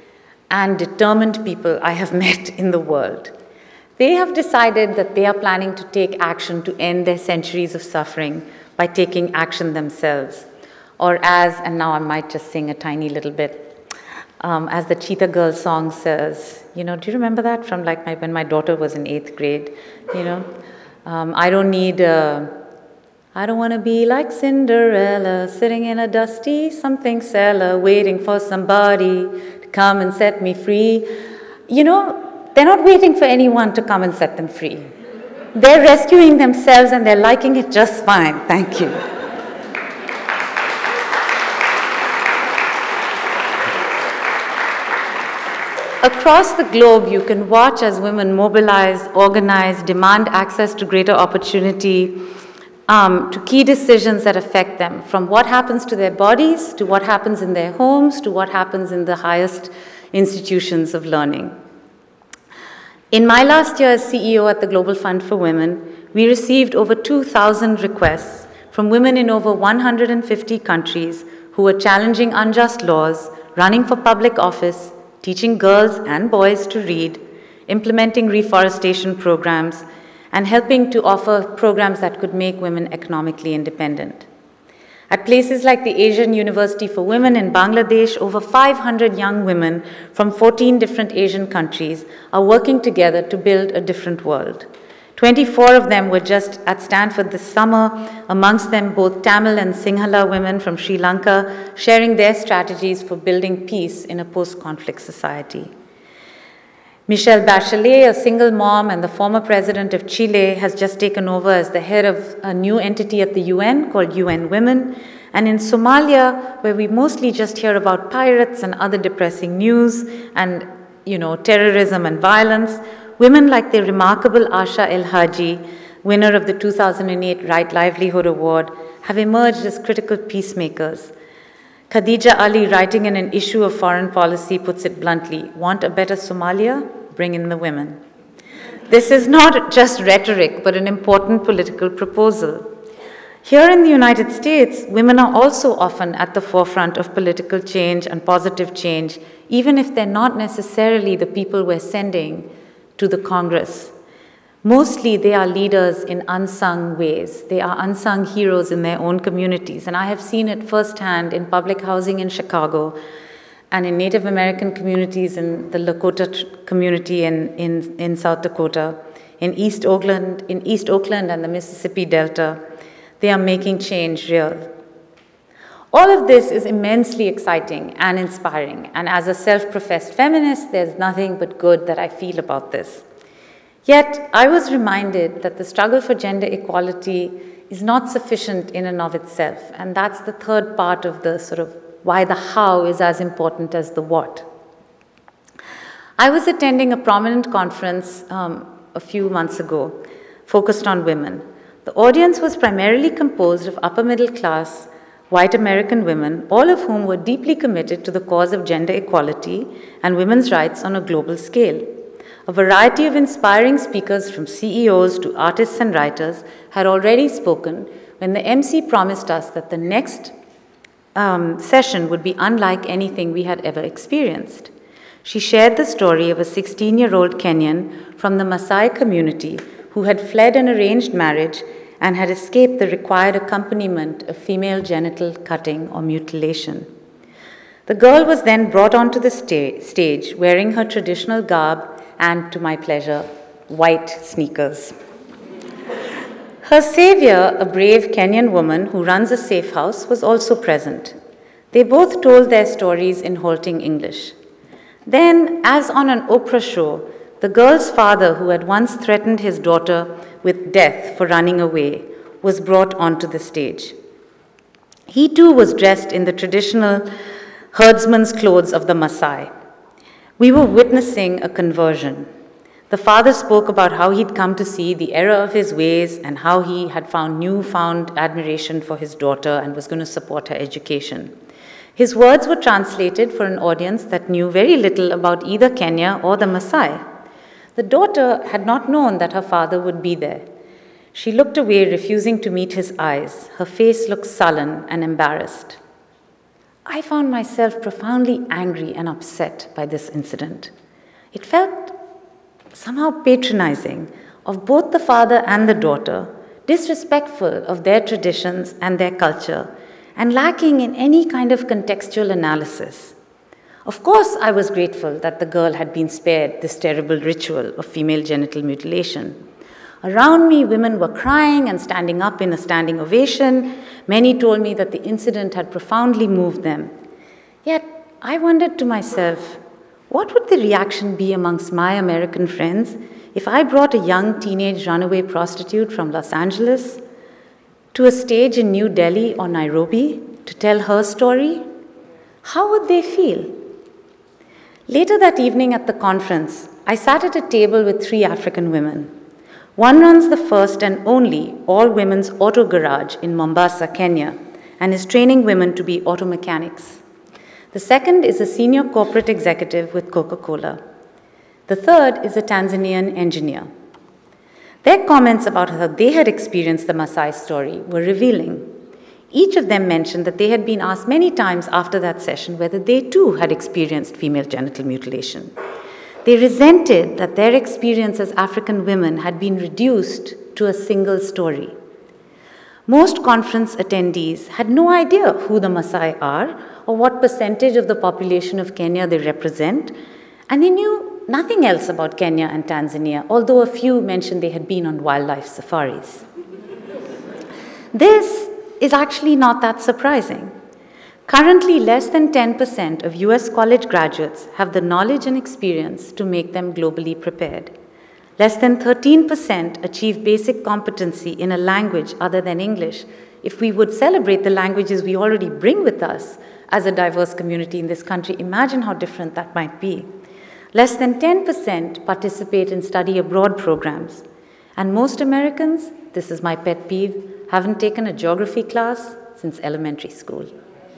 and determined people I have met in the world. They have decided that they are planning to take action to end their centuries of suffering by taking action themselves. Or and now I might just sing a tiny little bit, as the Cheetah Girl song says, do you remember that from when my daughter was in 8th grade? I don't want to be like Cinderella, sitting in a dusty something cellar, waiting for somebody to come and set me free. They're not waiting for anyone to come and set them free. They're rescuing themselves and they're liking it just fine. Thank you. Across the globe, you can watch as women mobilize, organize, demand access to greater opportunity, to key decisions that affect them, from what happens to their bodies, to what happens in their homes, to what happens in the highest institutions of learning. In my last year as CEO at the Global Fund for Women, we received over 2,000 requests from women in over 150 countries who were challenging unjust laws, running for public office, teaching girls and boys to read, implementing reforestation programs, and helping to offer programs that could make women economically independent. At places like the Asian University for Women in Bangladesh, over 500 young women from 14 different Asian countries are working together to build a different world. 24 of them were just at Stanford this summer, amongst them both Tamil and Sinhala women from Sri Lanka, sharing their strategies for building peace in a post-conflict society. Michelle Bachelet, a single mom and the former president of Chile, has just taken over as the head of a new entity at the UN called UN Women. And in Somalia, where we mostly just hear about pirates and other depressing news and, terrorism and violence, women like the remarkable Asha El Haji, winner of the 2008 Right Livelihood Award, have emerged as critical peacemakers. Khadija Ali, writing in an issue of Foreign Policy, puts it bluntly, want a better Somalia? Bring in the women. This is not just rhetoric, but an important political proposal. Here in the United States, women are also often at the forefront of political change and positive change, even if they're not necessarily the people we're sending to the Congress. Mostly they are leaders in unsung ways. They are unsung heroes in their own communities. And I have seen it firsthand in public housing in Chicago and in Native American communities in the Lakota community in South Dakota, in East Oakland and the Mississippi Delta. They are making change real. All of this is immensely exciting and inspiring. And as a self-professed feminist, there's nothing but good that I feel about this. Yet, I was reminded that the struggle for gender equality is not sufficient in and of itself. And that's the third part of the sort of why the how is as important as the what. I was attending a prominent conference a few months ago, focused on women. The audience was primarily composed of upper middle class, white American women, all of whom were deeply committed to the cause of gender equality and women's rights on a global scale. A variety of inspiring speakers from CEOs to artists and writers had already spoken when the MC promised us that the next session would be unlike anything we had ever experienced. She shared the story of a 16-year-old Kenyan from the Maasai community who had fled an arranged marriage and had escaped the required accompaniment of female genital cutting or mutilation. The girl was then brought onto the stage wearing her traditional garb and, to my pleasure, white sneakers. Her savior, a brave Kenyan woman who runs a safe house, was also present. They both told their stories in halting English. Then, as on an Oprah show, the girl's father, who had once threatened his daughter with death for running away, was brought onto the stage. He too was dressed in the traditional herdsman's clothes of the Maasai. We were witnessing a conversion. The father spoke about how he'd come to see the error of his ways and how he had found newfound admiration for his daughter and was going to support her education. His words were translated for an audience that knew very little about either Kenya or the Maasai. The daughter had not known that her father would be there. She looked away, refusing to meet his eyes. Her face looked sullen and embarrassed. I found myself profoundly angry and upset by this incident. It felt somehow patronizing of both the father and the daughter, disrespectful of their traditions and their culture, and lacking in any kind of contextual analysis. Of course, I was grateful that the girl had been spared this terrible ritual of female genital mutilation. Around me, women were crying and standing up in a standing ovation. Many told me that the incident had profoundly moved them. Yet, I wondered to myself, what would the reaction be amongst my American friends if I brought a young teenage runaway prostitute from Los Angeles to a stage in New Delhi or Nairobi to tell her story? How would they feel? Later that evening at the conference, I sat at a table with 3 African women. One runs the first and only all-women's auto garage in Mombasa, Kenya, and is training women to be auto mechanics. The second is a senior corporate executive with Coca-Cola. The third is a Tanzanian engineer. Their comments about how they had experienced the Maasai story were revealing. Each of them mentioned that they had been asked many times after that session whether they too had experienced female genital mutilation. They resented that their experience as African women had been reduced to a single story. Most conference attendees had no idea who the Maasai are or what percentage of the population of Kenya they represent, and they knew nothing else about Kenya and Tanzania, although a few mentioned they had been on wildlife safaris. This is actually not that surprising. Currently, less than 10% of US college graduates have the knowledge and experience to make them globally prepared. Less than 13% achieve basic competency in a language other than English. If we would celebrate the languages we already bring with us as a diverse community in this country, imagine how different that might be. Less than 10% participate in study abroad programs. And most Americans, this is my pet peeve, haven't taken a geography class since elementary school.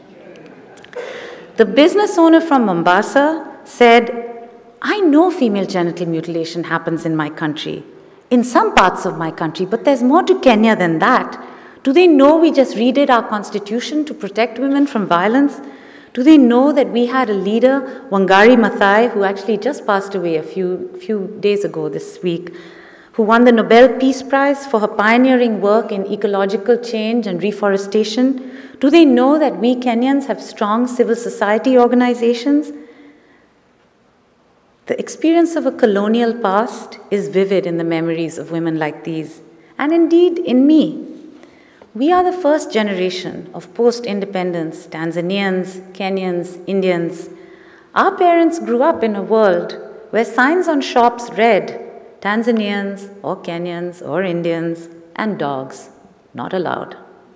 The business owner from Mombasa said, I know female genital mutilation happens in my country, in some parts of my country, but there's more to Kenya than that. Do they know we just redid our constitution to protect women from violence? Do they know that we had a leader, Wangari Maathai, who actually just passed away a few days ago this week, who won the Nobel Peace Prize for her pioneering work in ecological change and reforestation? Do they know that we Kenyans have strong civil society organizations? The experience of a colonial past is vivid in the memories of women like these, and indeed in me. We are the first generation of post-independence Tanzanians, Kenyans, Indians. Our parents grew up in a world where signs on shops read, Tanzanians or Kenyans or Indians and dogs, not allowed.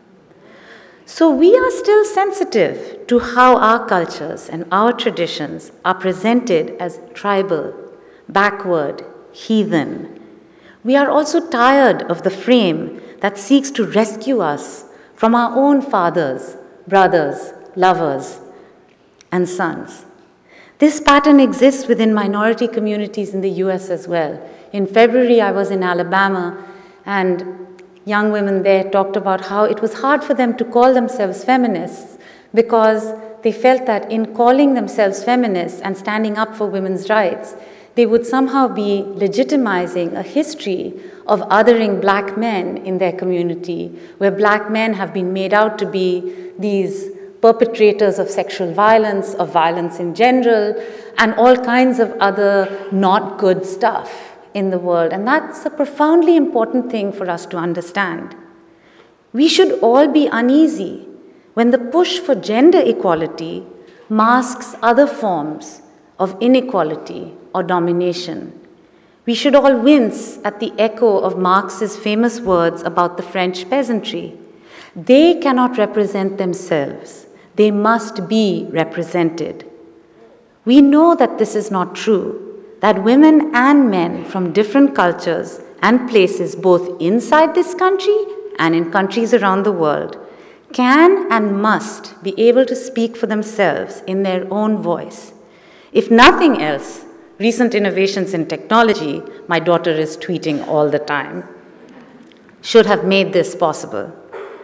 So we are still sensitive to how our cultures and our traditions are presented as tribal, backward, heathen. We are also tired of the frame that seeks to rescue us from our own fathers, brothers, lovers, and sons. This pattern exists within minority communities in the US as well. In February, I was in Alabama, and young women there talked about how it was hard for them to call themselves feminists because they felt that in calling themselves feminists and standing up for women's rights, they would somehow be legitimizing a history of othering black men in their community, where black men have been made out to be these perpetrators of sexual violence, of violence in general, and all kinds of other not good stuff in the world. And that's a profoundly important thing for us to understand. We should all be uneasy when the push for gender equality masks other forms of inequality or domination. We should all wince at the echo of Marx's famous words about the French peasantry. They cannot represent themselves. They must be represented. We know that this is not true, that women and men from different cultures and places, both inside this country and in countries around the world, can and must be able to speak for themselves in their own voice. If nothing else, recent innovations in technology, my daughter is tweeting all the time, should have made this possible.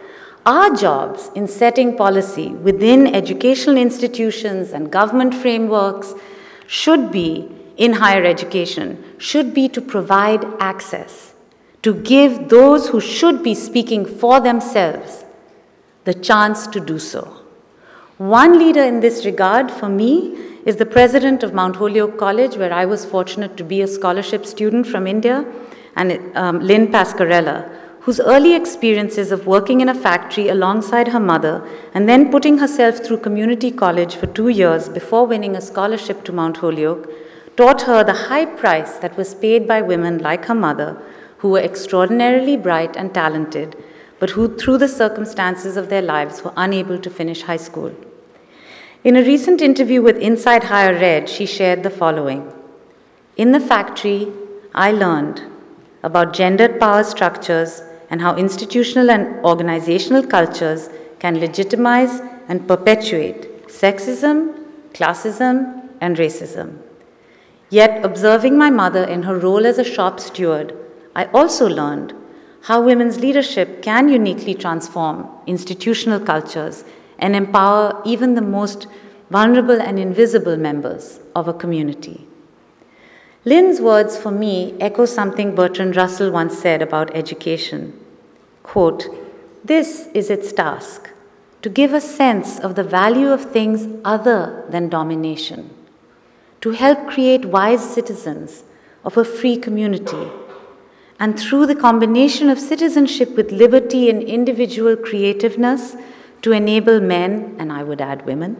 Our jobs in setting policy within educational institutions and government frameworks should be, in higher education, should be to provide access, to give those who should be speaking for themselves the chance to do so. One leader in this regard for me is the president of Mount Holyoke College, where I was fortunate to be a scholarship student from India, and Lynn Pascarella, whose early experiences of working in a factory alongside her mother and then putting herself through community college for 2 years before winning a scholarship to Mount Holyoke taught her the high price that was paid by women like her mother, who were extraordinarily bright and talented, but who, through the circumstances of their lives, were unable to finish high school. In a recent interview with Inside Higher Ed, she shared the following. In the factory, I learned about gendered power structures and how institutional and organizational cultures can legitimize and perpetuate sexism, classism, and racism. Yet, observing my mother in her role as a shop steward, I also learned how women's leadership can uniquely transform institutional cultures and empower even the most vulnerable and invisible members of a community. Lynn's words for me echo something Bertrand Russell once said about education. Quote, "This is its task, to give a sense of the value of things other than domination, to help create wise citizens of a free community, and through the combination of citizenship with liberty and individual creativeness, to enable men, and I would add women,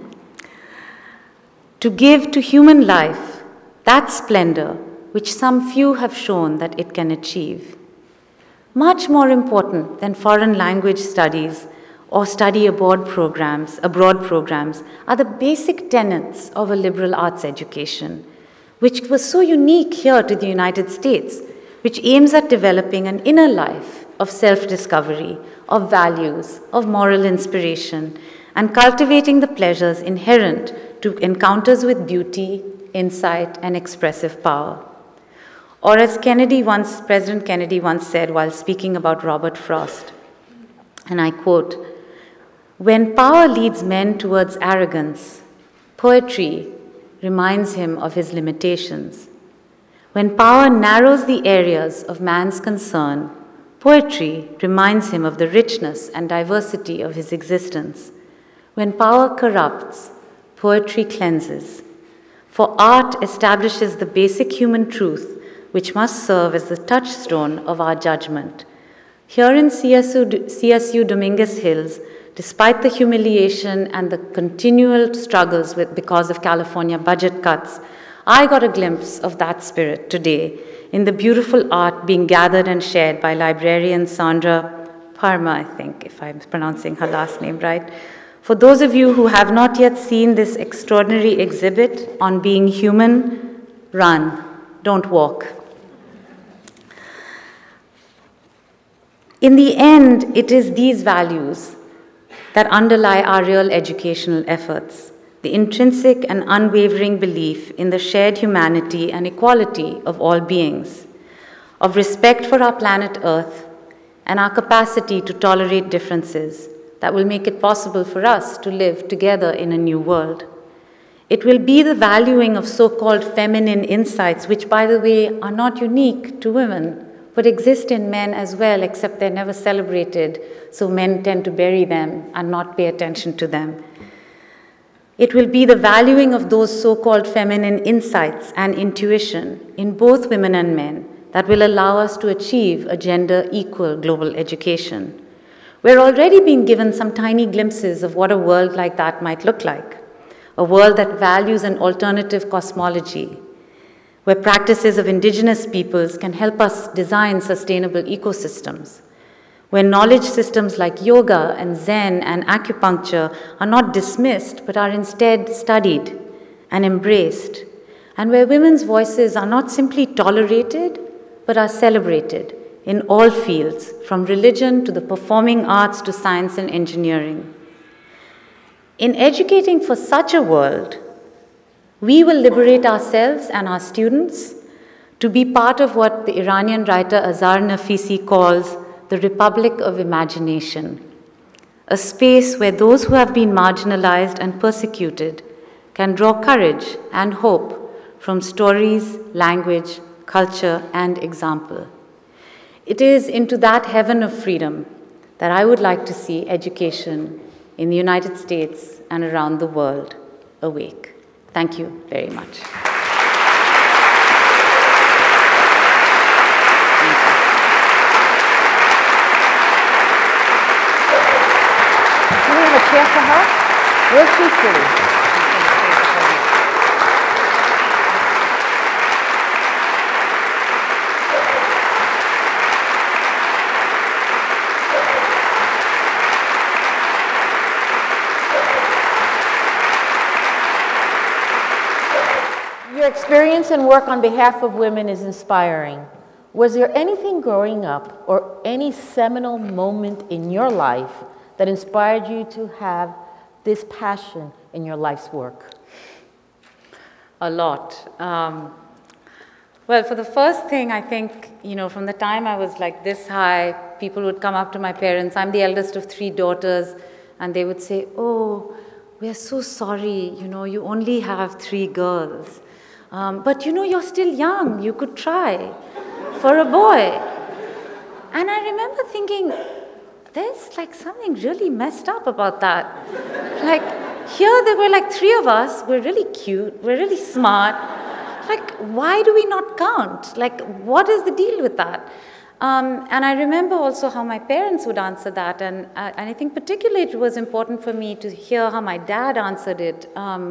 to give to human life that splendor which some few have shown that it can achieve. Much more important than foreign language studies or study abroad programs are the basic tenets of a liberal arts education, which was so unique here to the United States, which aims at developing an inner life of self-discovery, of values, of moral inspiration, and cultivating the pleasures inherent to encounters with beauty, insight, and expressive power. Or as President Kennedy once said while speaking about Robert Frost, and I quote, "When power leads men towards arrogance, poetry reminds him of his limitations. When power narrows the areas of man's concern, poetry reminds him of the richness and diversity of his existence. When power corrupts, poetry cleanses. For art establishes the basic human truth which must serve as the touchstone of our judgment. Here in CSU Dominguez Hills, despite the humiliation and the continual struggles because of California budget cuts, I got a glimpse of that spirit today in the beautiful art being gathered and shared by librarian Sandra Parma, I think, if I'm pronouncing her last name right. For those of you who have not yet seen this extraordinary exhibit on being human, run, don't walk. In the end, it is these values that underlie our real educational efforts, the intrinsic and unwavering belief in the shared humanity and equality of all beings, of respect for our planet Earth, and our capacity to tolerate differences that will make it possible for us to live together in a new world. It will be the valuing of so-called feminine insights, which, by the way, are not unique to women, but exist in men as well, except they're never celebrated, so men tend to bury them and not pay attention to them. It will be the valuing of those so-called feminine insights and intuition in both women and men that will allow us to achieve a gender-equal global education. We're already being given some tiny glimpses of what a world like that might look like, a world that values an alternative cosmology, where practices of indigenous peoples can help us design sustainable ecosystems, where knowledge systems like yoga and Zen and acupuncture are not dismissed, but are instead studied and embraced, and where women's voices are not simply tolerated, but are celebrated in all fields, from religion to the performing arts to science and engineering. In educating for such a world, we will liberate ourselves and our students to be part of what the Iranian writer Azar Nafisi calls the Republic of Imagination, a space where those who have been marginalized and persecuted can draw courage and hope from stories, language, culture, and example. It is into that heaven of freedom that I would like to see education in the United States and around the world awake. Thank you very much. Do we have a chair for her? Where's she sitting? Your experience and work on behalf of women is inspiring. Was there anything growing up or any seminal moment in your life that inspired you to have this passion in your life's work? A lot. Well, for the first thing, I think, from the time I was like this high, people would come up to my parents. I'm the eldest of 3 daughters, and they would say, "Oh, we are so sorry, you only have 3 girls. But you're still young, you could try for a boy." And I remember thinking, there's like something really messed up about that. Like, here there were like 3 of us, we're really cute, we're really smart. Like, why do we not count? Like, what is the deal with that? And I remember also how my parents would answer that, and I think particularly it was important for me to hear how my dad answered it.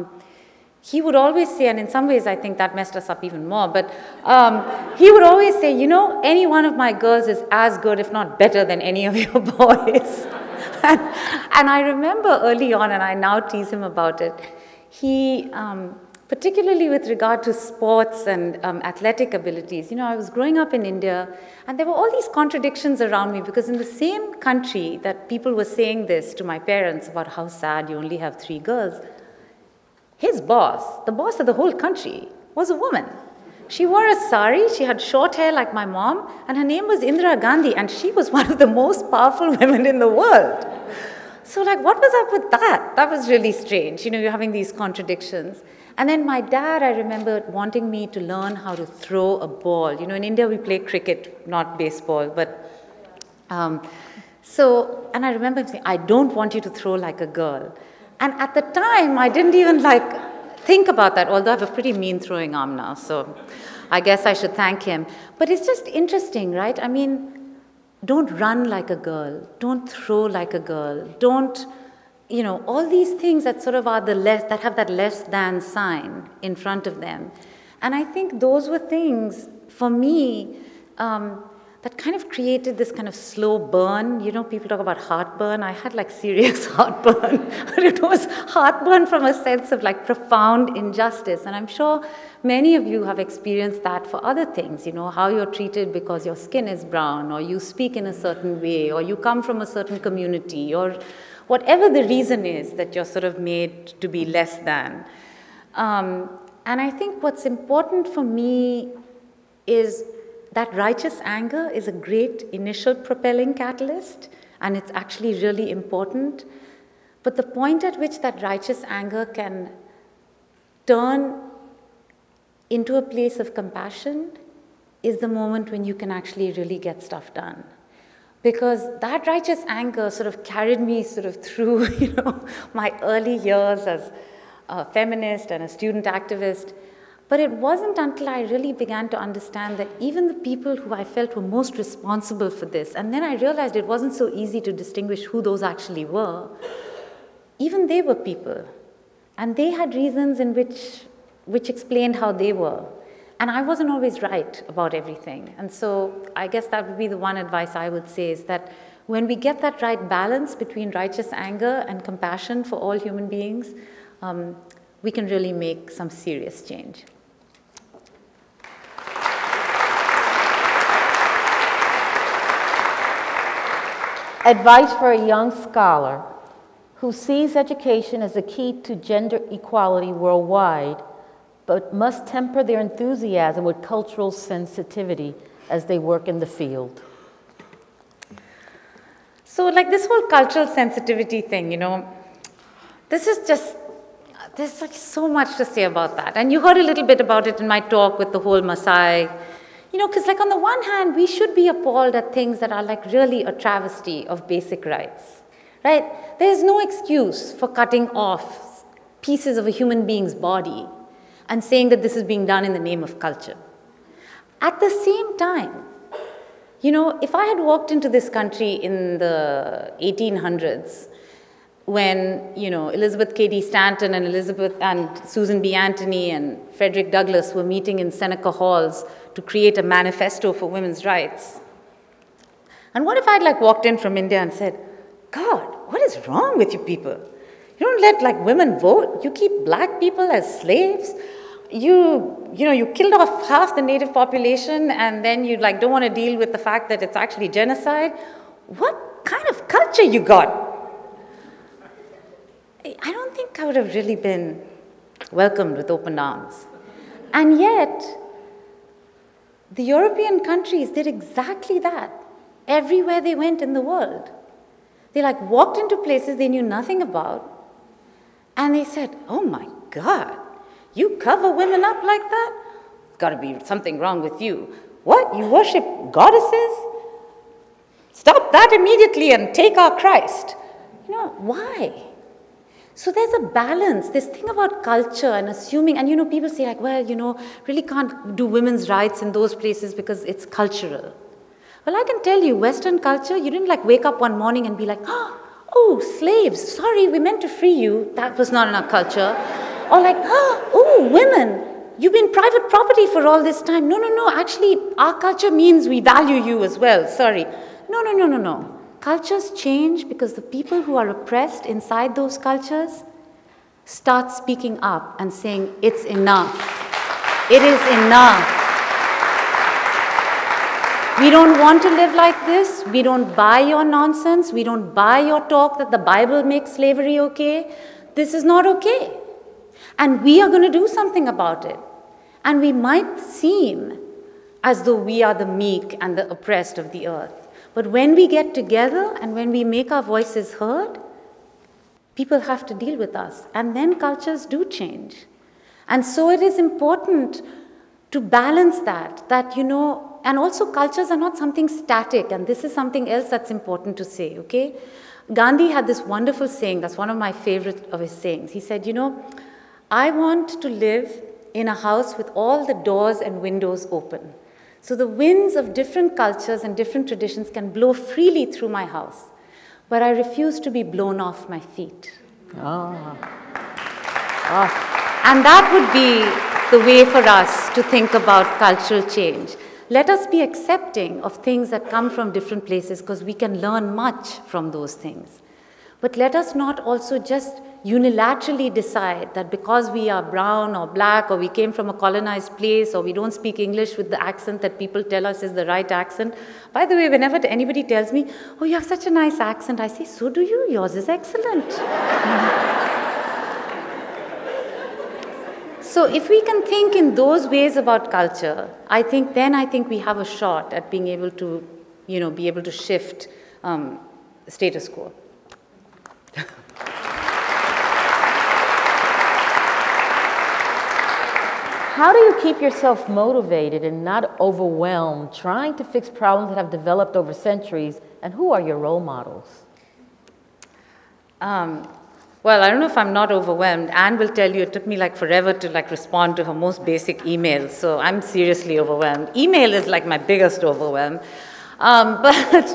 He would always say, and in some ways I think that messed us up even more, but he would always say, any one of my girls is as good, if not better, than any of your boys. and I remember early on, and I now tease him about it, he, particularly with regard to sports and athletic abilities, I was growing up in India, and there were all these contradictions around me, because in the same country that people were saying this to my parents about how sad you only have 3 girls, his boss, the boss of the whole country, was a woman. She wore a sari, she had short hair like my mom, and her name was Indira Gandhi, and she was one of the most powerful women in the world. So like, what was up with that? That was really strange, you're having these contradictions. And then my dad, I remember wanting me to learn how to throw a ball. In India we play cricket, not baseball, but and I remember saying, "I don't want you to throw like a girl." And at the time, I didn't even think about that, although I have a pretty mean throwing arm now, so I guess I should thank him. But it's just interesting, right? I mean, don't run like a girl, don't throw like a girl, don't, all these things that sort of are that have that less than sign in front of them. And I think those were things, for me, that kind of created this kind of slow burn. People talk about heartburn. I had like serious heartburn. But it was heartburn from a sense of like profound injustice. And I'm sure many of you have experienced that for other things, how you're treated because your skin is brown, or you speak in a certain way, or you come from a certain community, or whatever the reason is that you're sort of made to be less than. And I think what's important for me is that righteous anger is a great initial propelling catalyst, and it's actually really important. But the point at which that righteous anger can turn into a place of compassion is the moment when you can actually really get stuff done. Because that righteous anger sort of carried me sort of through, my early years as a feminist and a student activist. But it wasn't until I really began to understand that even the people who I felt were most responsible for this, and then I realized it wasn't so easy to distinguish who those actually were, even they were people. And they had reasons in which explained how they were. And I wasn't always right about everything. And so I guess that would be the one advice I would say, is that when we get that right balance between righteous anger and compassion for all human beings, we can really make some serious change. Advice for a young scholar who sees education as a key to gender equality worldwide, but must temper their enthusiasm with cultural sensitivity as they work in the field. So like this whole cultural sensitivity thing, there's like so much to say about that. And you heard a little bit about it in my talk with the whole Maasai, because like on the one hand, we should be appalled at things that are like really a travesty of basic rights, right? There's no excuse for cutting off pieces of a human being's body and saying that this is being done in the name of culture. At the same time, if I had walked into this country in the 1800s, when, Elizabeth Cady Stanton and Susan B. Anthony and Frederick Douglass were meeting in Seneca halls to create a manifesto for women's rights. And what if I'd like walked in from India and said, God, what is wrong with you people? You don't let like women vote. You keep black people as slaves. You killed off half the native population and then you like don't want to deal with the fact that it's actually genocide. What kind of culture you got? I don't think I would have really been welcomed with open arms. And yet, the European countries did exactly that everywhere they went in the world. They like walked into places they knew nothing about and they said, oh my God, you cover women up like that? There's got to be something wrong with you. What? You worship goddesses? Stop that immediately and take our Christ. Why? So there's a balance, this thing about culture and assuming, and people say like, well, really can't do women's rights in those places because it's cultural. Well, I can tell you, Western culture, you didn't like wake up one morning and be like, oh, slaves, sorry, we meant to free you. That was not in our culture. Or like, oh, women, you've been private property for all this time. No, actually, our culture means we value you as well, sorry. No. Cultures change because the people who are oppressed inside those cultures start speaking up and saying, it's enough. It is enough. We don't want to live like this. We don't buy your nonsense. We don't buy your talk that the Bible makes slavery okay. This is not okay. And we are going to do something about it. And we might seem as though we are the meek and the oppressed of the earth. But when we get together and when we make our voices heard, people have to deal with us. And then cultures do change. And so it is important to balance that, and also cultures are not something static. And this is something else that's important to say, okay? Gandhi had this wonderful saying, that's one of my favorite of his sayings. He said, I want to live in a house with all the doors and windows open. So the winds of different cultures and different traditions can blow freely through my house, but I refuse to be blown off my feet. And that would be the way for us to think about cultural change. Let us be accepting of things that come from different places because we can learn much from those things. But let us not also just unilaterally decide that because we are brown or black or we came from a colonized place or we don't speak English with the accent that people tell us is the right accent. By the way, whenever anybody tells me, oh, you have such a nice accent, I say, so do you. Yours is excellent. So if we can think in those ways about culture, I think we have a shot at being able to, be able to shift status quo. How do you keep yourself motivated and not overwhelmed trying to fix problems that have developed over centuries, and who are your role models? Well, I don't know if I'm not overwhelmed. Anne will tell you it took me like forever to like respond to her most basic emails, so I'm seriously overwhelmed. Email is like my biggest overwhelm. I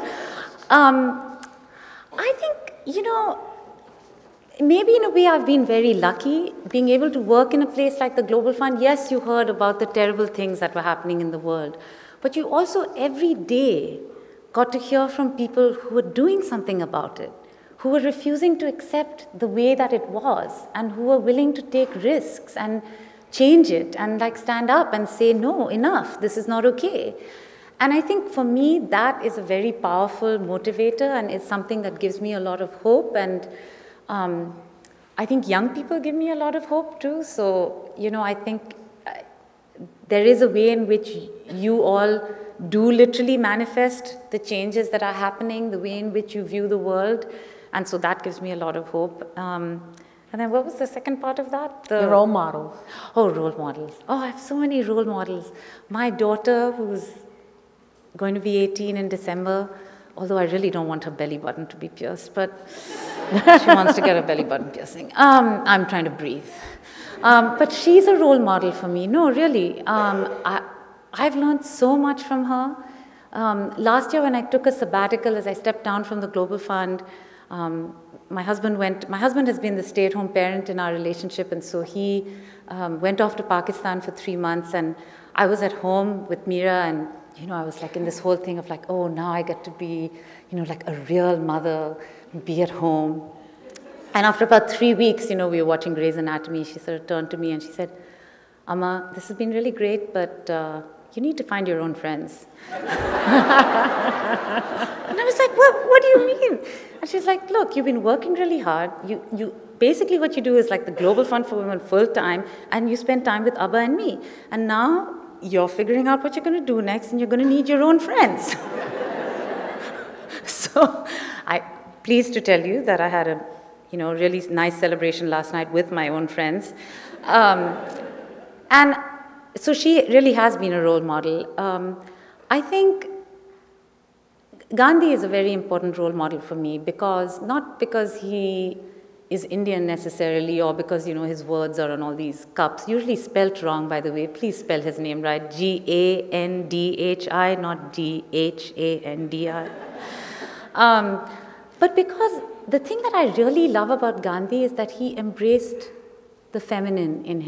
think, maybe in a way I've been very lucky being able to work in a place like the Global Fund. Yes, you heard about the terrible things that were happening in the world, but you also every day got to hear from people who were doing something about it, who were refusing to accept the way that it was, and who were willing to take risks and change it and like stand up and say, no, enough, this is not okay. And I think for me, that is a very powerful motivator, and it's something that gives me a lot of hope. And I think young people give me a lot of hope too. So, I think there is a way in which you all do literally manifest the changes that are happening, the way in which you view the world. And so that gives me a lot of hope. And then what was the second part of that? The role models. Oh, role models. Oh, I have so many role models. My daughter, who's going to be 18 in December, although I really don't want her belly button to be pierced, but she wants to get a belly button piercing. I'm trying to breathe. But she's a role model for me. No, really. I've learned so much from her. Last year when I took a sabbatical, as I stepped down from the Global Fund, my husband has been the stay-at-home parent in our relationship, and so he went off to Pakistan for 3 months, and I was at home with Meera, and I was like in this whole thing of like, oh, now I get to be, like a real mother, be at home. And after about 3 weeks, we were watching Grey's Anatomy. She sort of turned to me and she said, Amma, this has been really great, but you need to find your own friends. And I was like, what do you mean? And she's like, look, you've been working really hard. You basically what you do is like the Global Fund for Women full time, and you spend time with Abba and me. And now you're figuring out what you're going to do next, and you're going to need your own friends. So I'm pleased to tell you that I had a really nice celebration last night with my own friends. And so she really has been a role model. I think Gandhi is a very important role model for me, not because he is Indian necessarily, or because his words are on all these cups, usually spelt wrong, by the way. Please spell his name right, Gandhi, not Dhandi. But because the thing that I really love about Gandhi is that he embraced the feminine in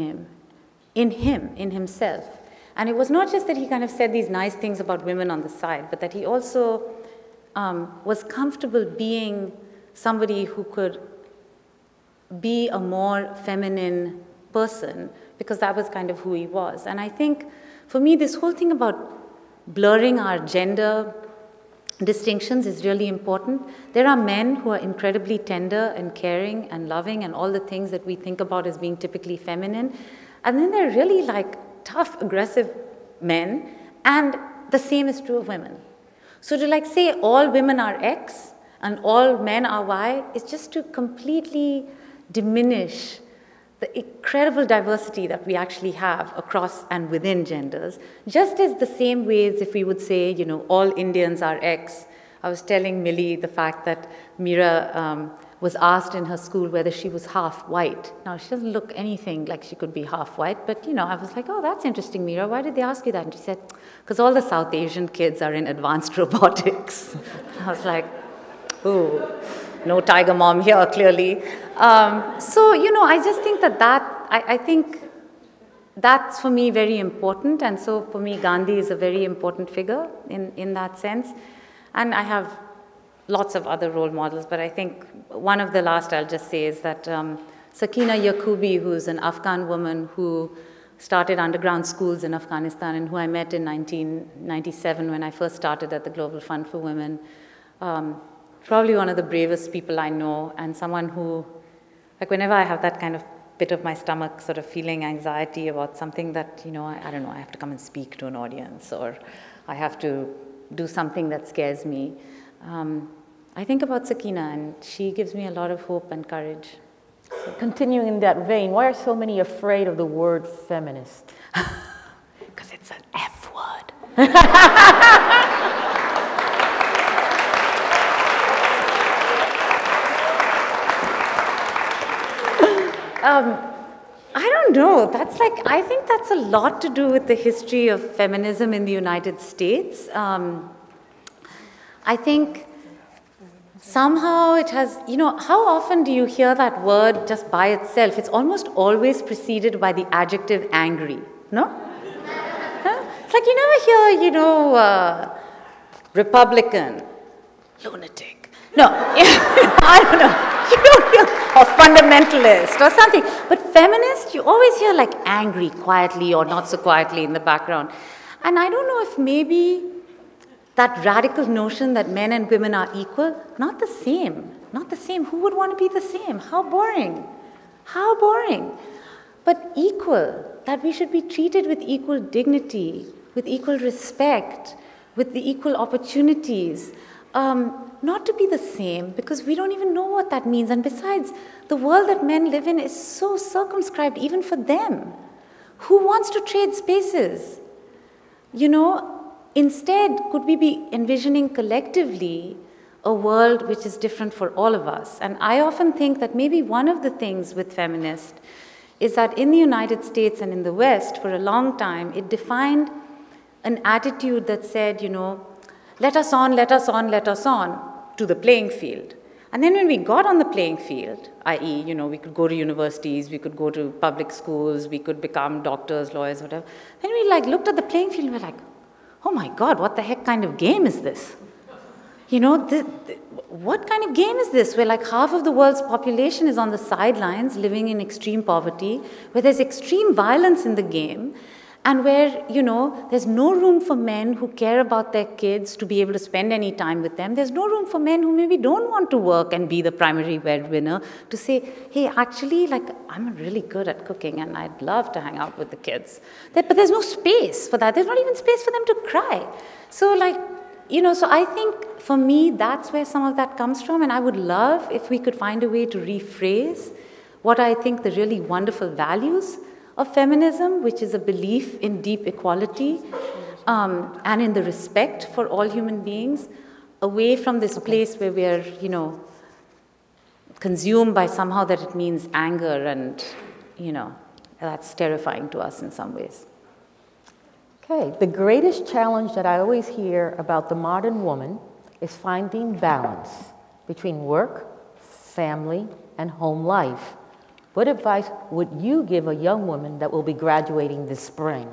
himself. And it was not just that he kind of said these nice things about women on the side, but that he also was comfortable being somebody who could be a more feminine person, because that was kind of who he was. And I think, for me, this whole thing about blurring our gender distinctions is really important. There are men who are incredibly tender and caring and loving and all the things that we think about as being typically feminine. And then there are really like tough, aggressive men, and the same is true of women. So to like say all women are X and all men are Y is just to completely diminish the incredible diversity that we actually have across and within genders. Just as the same ways if we would say, all Indians are X. I was telling Millie the fact that Meera was asked in her school whether she was half white. Now, she doesn't look anything like she could be half white, but, I was like, oh, that's interesting, Meera. Why did they ask you that? And she said, because all the South Asian kids are in advanced robotics. I was like, ooh, no tiger mom here, clearly. So, I just think I think that's, for me, very important. And so, for me, Gandhi is a very important figure in that sense. And I have lots of other role models, but I think one of the last I'll just say is that Sakina Yaqubi, who's an Afghan woman who started underground schools in Afghanistan and who I met in 1997 when I first started at the Global Fund for Women, probably one of the bravest people I know, and someone who, like whenever I have that kind of pit of my stomach sort of feeling anxiety about something that, I don't know, I have to come and speak to an audience, or I have to do something that scares me, I think about Sakina, and she gives me a lot of hope and courage. Continuing in that vein, why are so many afraid of the word feminist? Because it's an F word. I don't know. I think that's a lot to do with the history of feminism in the United States. I think somehow it has, how often do you hear that word just by itself? It's almost always preceded by the adjective angry, no? Huh? It's like you never hear, Republican, lunatic. No, I don't know. You don't hear, or fundamentalist or something. But feminist, you always hear like angry quietly or not so quietly in the background. And I don't know if maybe that radical notion that men and women are equal, not the same. Who would want to be the same? How boring. But equal, that we should be treated with equal dignity, with equal respect, with the equal opportunities, not to be the same, because we don't even know what that means. And besides, the world that men live in is so circumscribed even for them. Who wants to trade spaces? You know, instead, could we be envisioning collectively a world which is different for all of us? And I often think that maybe one of the things with feminists is that in the United States and in the West, for a long time, it defined an attitude that said, you know, let us on, let us on, let us on to the playing field. And then when we got on the playing field, i.e., you know, we could go to universities, we could go to public schools, we could become doctors, lawyers, whatever. Then we looked at the playing field and we're like, oh my God, what the heck kind of game is this? You know, what kind of game is this where half of the world's population is on the sidelines living in extreme poverty, where there's extreme violence in the game, and where, you know, there's no room for men who care about their kids to be able to spend any time with them. There's no room for men who maybe don't want to work and be the primary breadwinner to say, hey, actually, I'm really good at cooking and I'd love to hang out with the kids. But there's no space for that. There's not even space for them to cry. So, you know, so I think for me, that's where some of that comes from. And I would love if we could find a way to rephrase what I think the really wonderful values of feminism, which is a belief in deep equality and in the respect for all human beings, away from this place where we are, you know, consumed by somehow that it means anger and, you know, that's terrifying to us in some ways. Okay, the greatest challenge that I always hear about the modern woman is finding balance between work, family, and home life. What advice would you give a young woman that will be graduating this spring?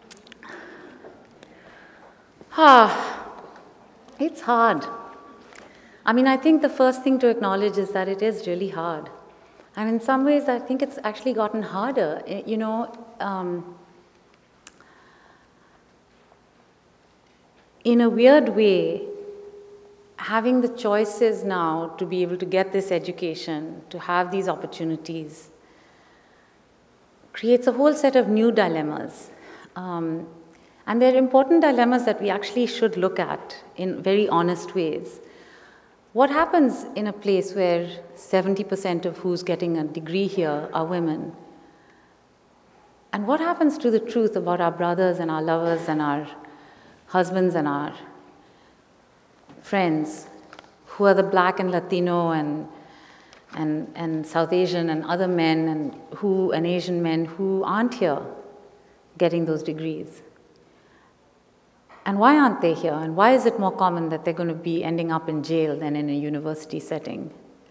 It's hard. I mean, I think the first thing to acknowledge is that it is really hard. And in some ways, I think it's actually gotten harder. You know, in a weird way, having the choices now to be able to get this education, to have these opportunities, creates a whole set of new dilemmas. And they're important dilemmas that we actually should look at in very honest ways. What happens in a place where 70% of who's getting a degree here are women? And what happens to the truth about our brothers and our lovers and our husbands and our friends who are the Black and Latino and South Asian and other men and Asian men who aren't here getting those degrees? And why aren't they here? And why is it more common that they're going to be ending up in jail than in a university setting?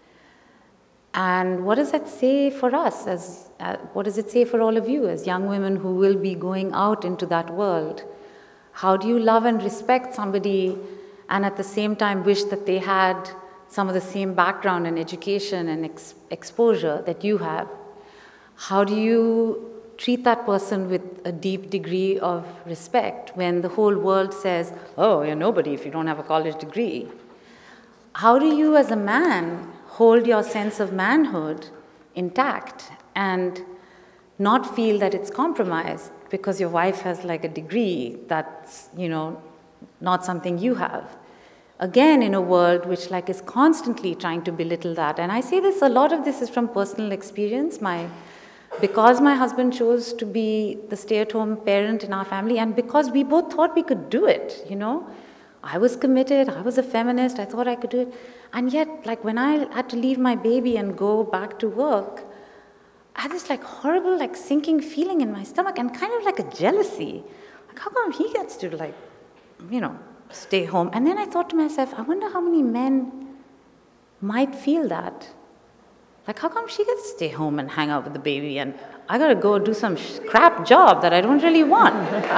And what does that say for us? What does it say for all of you as young women who will be going out into that world? How do you love and respect somebody and at the same time wish that they had some of the same background and education and exposure that you have? How do you treat that person with a deep degree of respect when the whole world says, oh, you're nobody if you don't have a college degree? How do you as a man hold your sense of manhood intact and not feel that it's compromised because your wife has a degree that's, you know, not something you have? Again, in a world which is constantly trying to belittle that. And I say this, a lot of this is from personal experience. Because my husband chose to be the stay-at-home parent in our family, and because we both thought we could do it, you know. I was committed, I was a feminist, I thought I could do it. And yet, when I had to leave my baby and go back to work, I had this horrible sinking feeling in my stomach and kind of a jealousy. How come he gets to you know, stay home? And then I thought to myself, I wonder how many men might feel that. How come she gets to stay home and hang out with the baby and I gotta go do some crap job that I don't really want?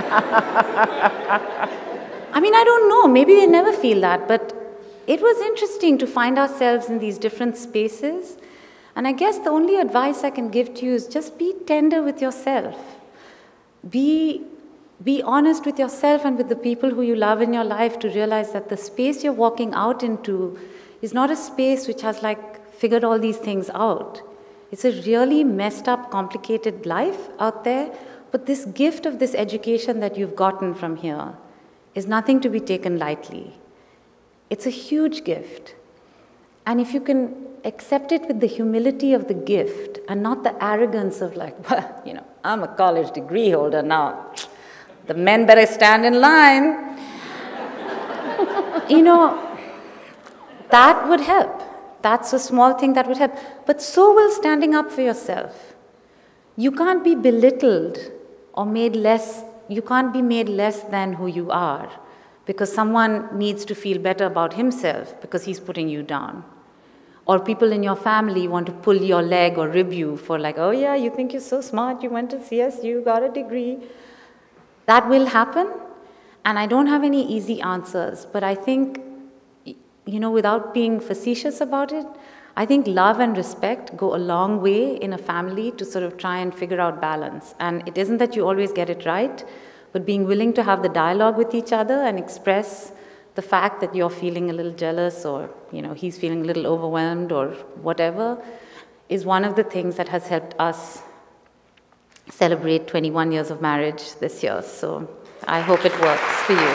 I mean, I don't know, maybe they never feel that, but it was interesting to find ourselves in these different spaces. And I guess the only advice I can give to you is just be tender with yourself. Be honest with yourself and with the people who you love in your life to realize that the space you're walking out into is not a space which has figured all these things out. It's a really messed up, complicated life out there, but this gift of this education that you've gotten from here is nothing to be taken lightly. It's a huge gift. And if you can accept it with the humility of the gift and not the arrogance of like, well, you know, I'm a college degree holder now. The men better stand in line. You know, that would help. That's a small thing that would help. But so will standing up for yourself. You can't be belittled or made less, you can't be made less than who you are because someone needs to feel better about himself because he's putting you down. Or people in your family want to pull your leg or rib you for like, oh yeah, you think you're so smart, you went to CSU, got a degree. That will happen, and I don't have any easy answers, but I think, you know, without being facetious about it, I think love and respect go a long way in a family to sort of try and figure out balance. And it isn't that you always get it right, but being willing to have the dialogue with each other and express the fact that you're feeling a little jealous or, you know, he's feeling a little overwhelmed or whatever is one of the things that has helped us celebrate 21 years of marriage this year. So I hope it works for you.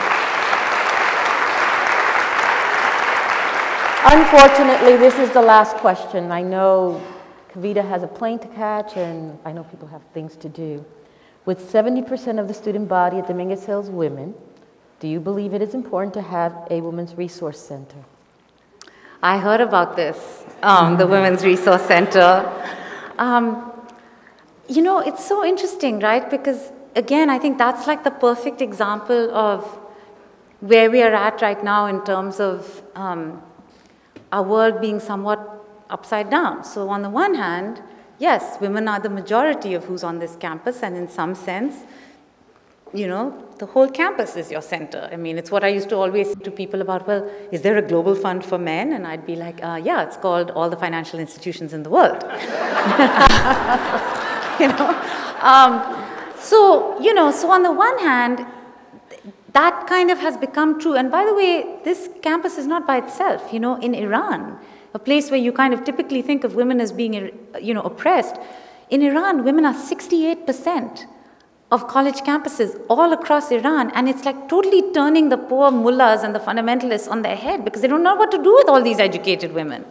Unfortunately, this is the last question. I know Kavita has a plane to catch, and I know people have things to do. With 70% of the student body at Dominguez Hills women, do you believe it is important to have a Women's Resource Center? I heard about this, the Women's Resource Center. You know, it's so interesting, right? Because, again, I think that's like the perfect example of where we are at right now in terms of our world being somewhat upside down. So on the one hand, yes, women are the majority of who's on this campus, and in some sense, you know, the whole campus is your center. I mean, it's what I used to always say to people about, well, is there a global fund for men? And I'd be like, yeah, it's called all the financial institutions in the world. You know? So on the one hand, that kind of has become true. And by the way, this campus is not by itself. You know, in Iran, a place where you kind of typically think of women as being, you know, oppressed, in Iran, women are 68% of college campuses all across Iran, and it's like totally turning the poor mullahs and the fundamentalists on their head because they don't know what to do with all these educated women.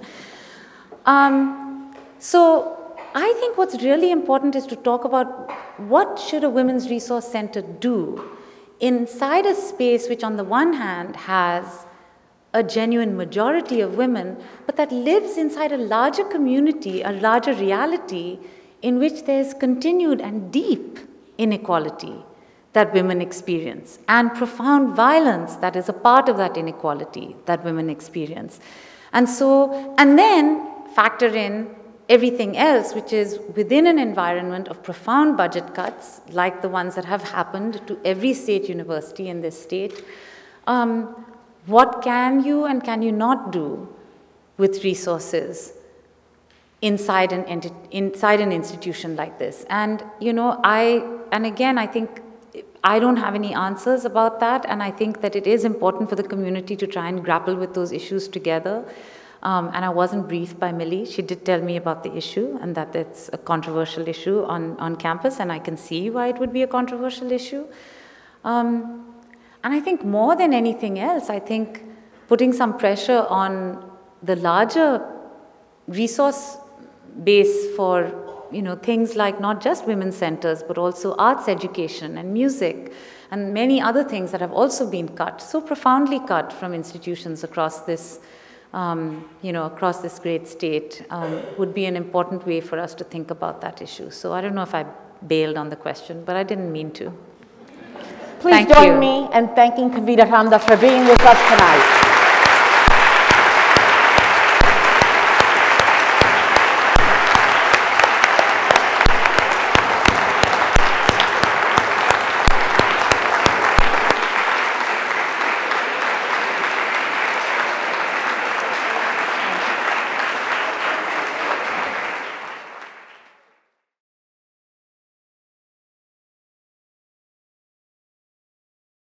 So I think what's really important is to talk about what should a Women's Resource Center do inside a space which on the one hand has a genuine majority of women, but that lives inside a larger community, a larger reality in which there's continued and deep inequality that women experience and profound violence that is a part of that inequality that women experience. And then factor in everything else, which is within an environment of profound budget cuts, like the ones that have happened to every state university in this state. What can you and can you not do with resources inside an institution like this? And, you know, again, I think I don't have any answers about that, and I think that it is important for the community to try and grapple with those issues together. And I wasn't briefed by Millie. She did tell me about the issue and that it's a controversial issue on campus, and I can see why it would be a controversial issue. And I think more than anything else, I think putting some pressure on the larger resource base for, you know, things like not just women's centers, but also arts education and music and many other things that have also been cut, so profoundly cut from institutions across this, across this great state, would be an important way for us to think about that issue. So I don't know if I bailed on the question, but I didn't mean to. Please join me in thanking Kavita Ramdas for being with us tonight.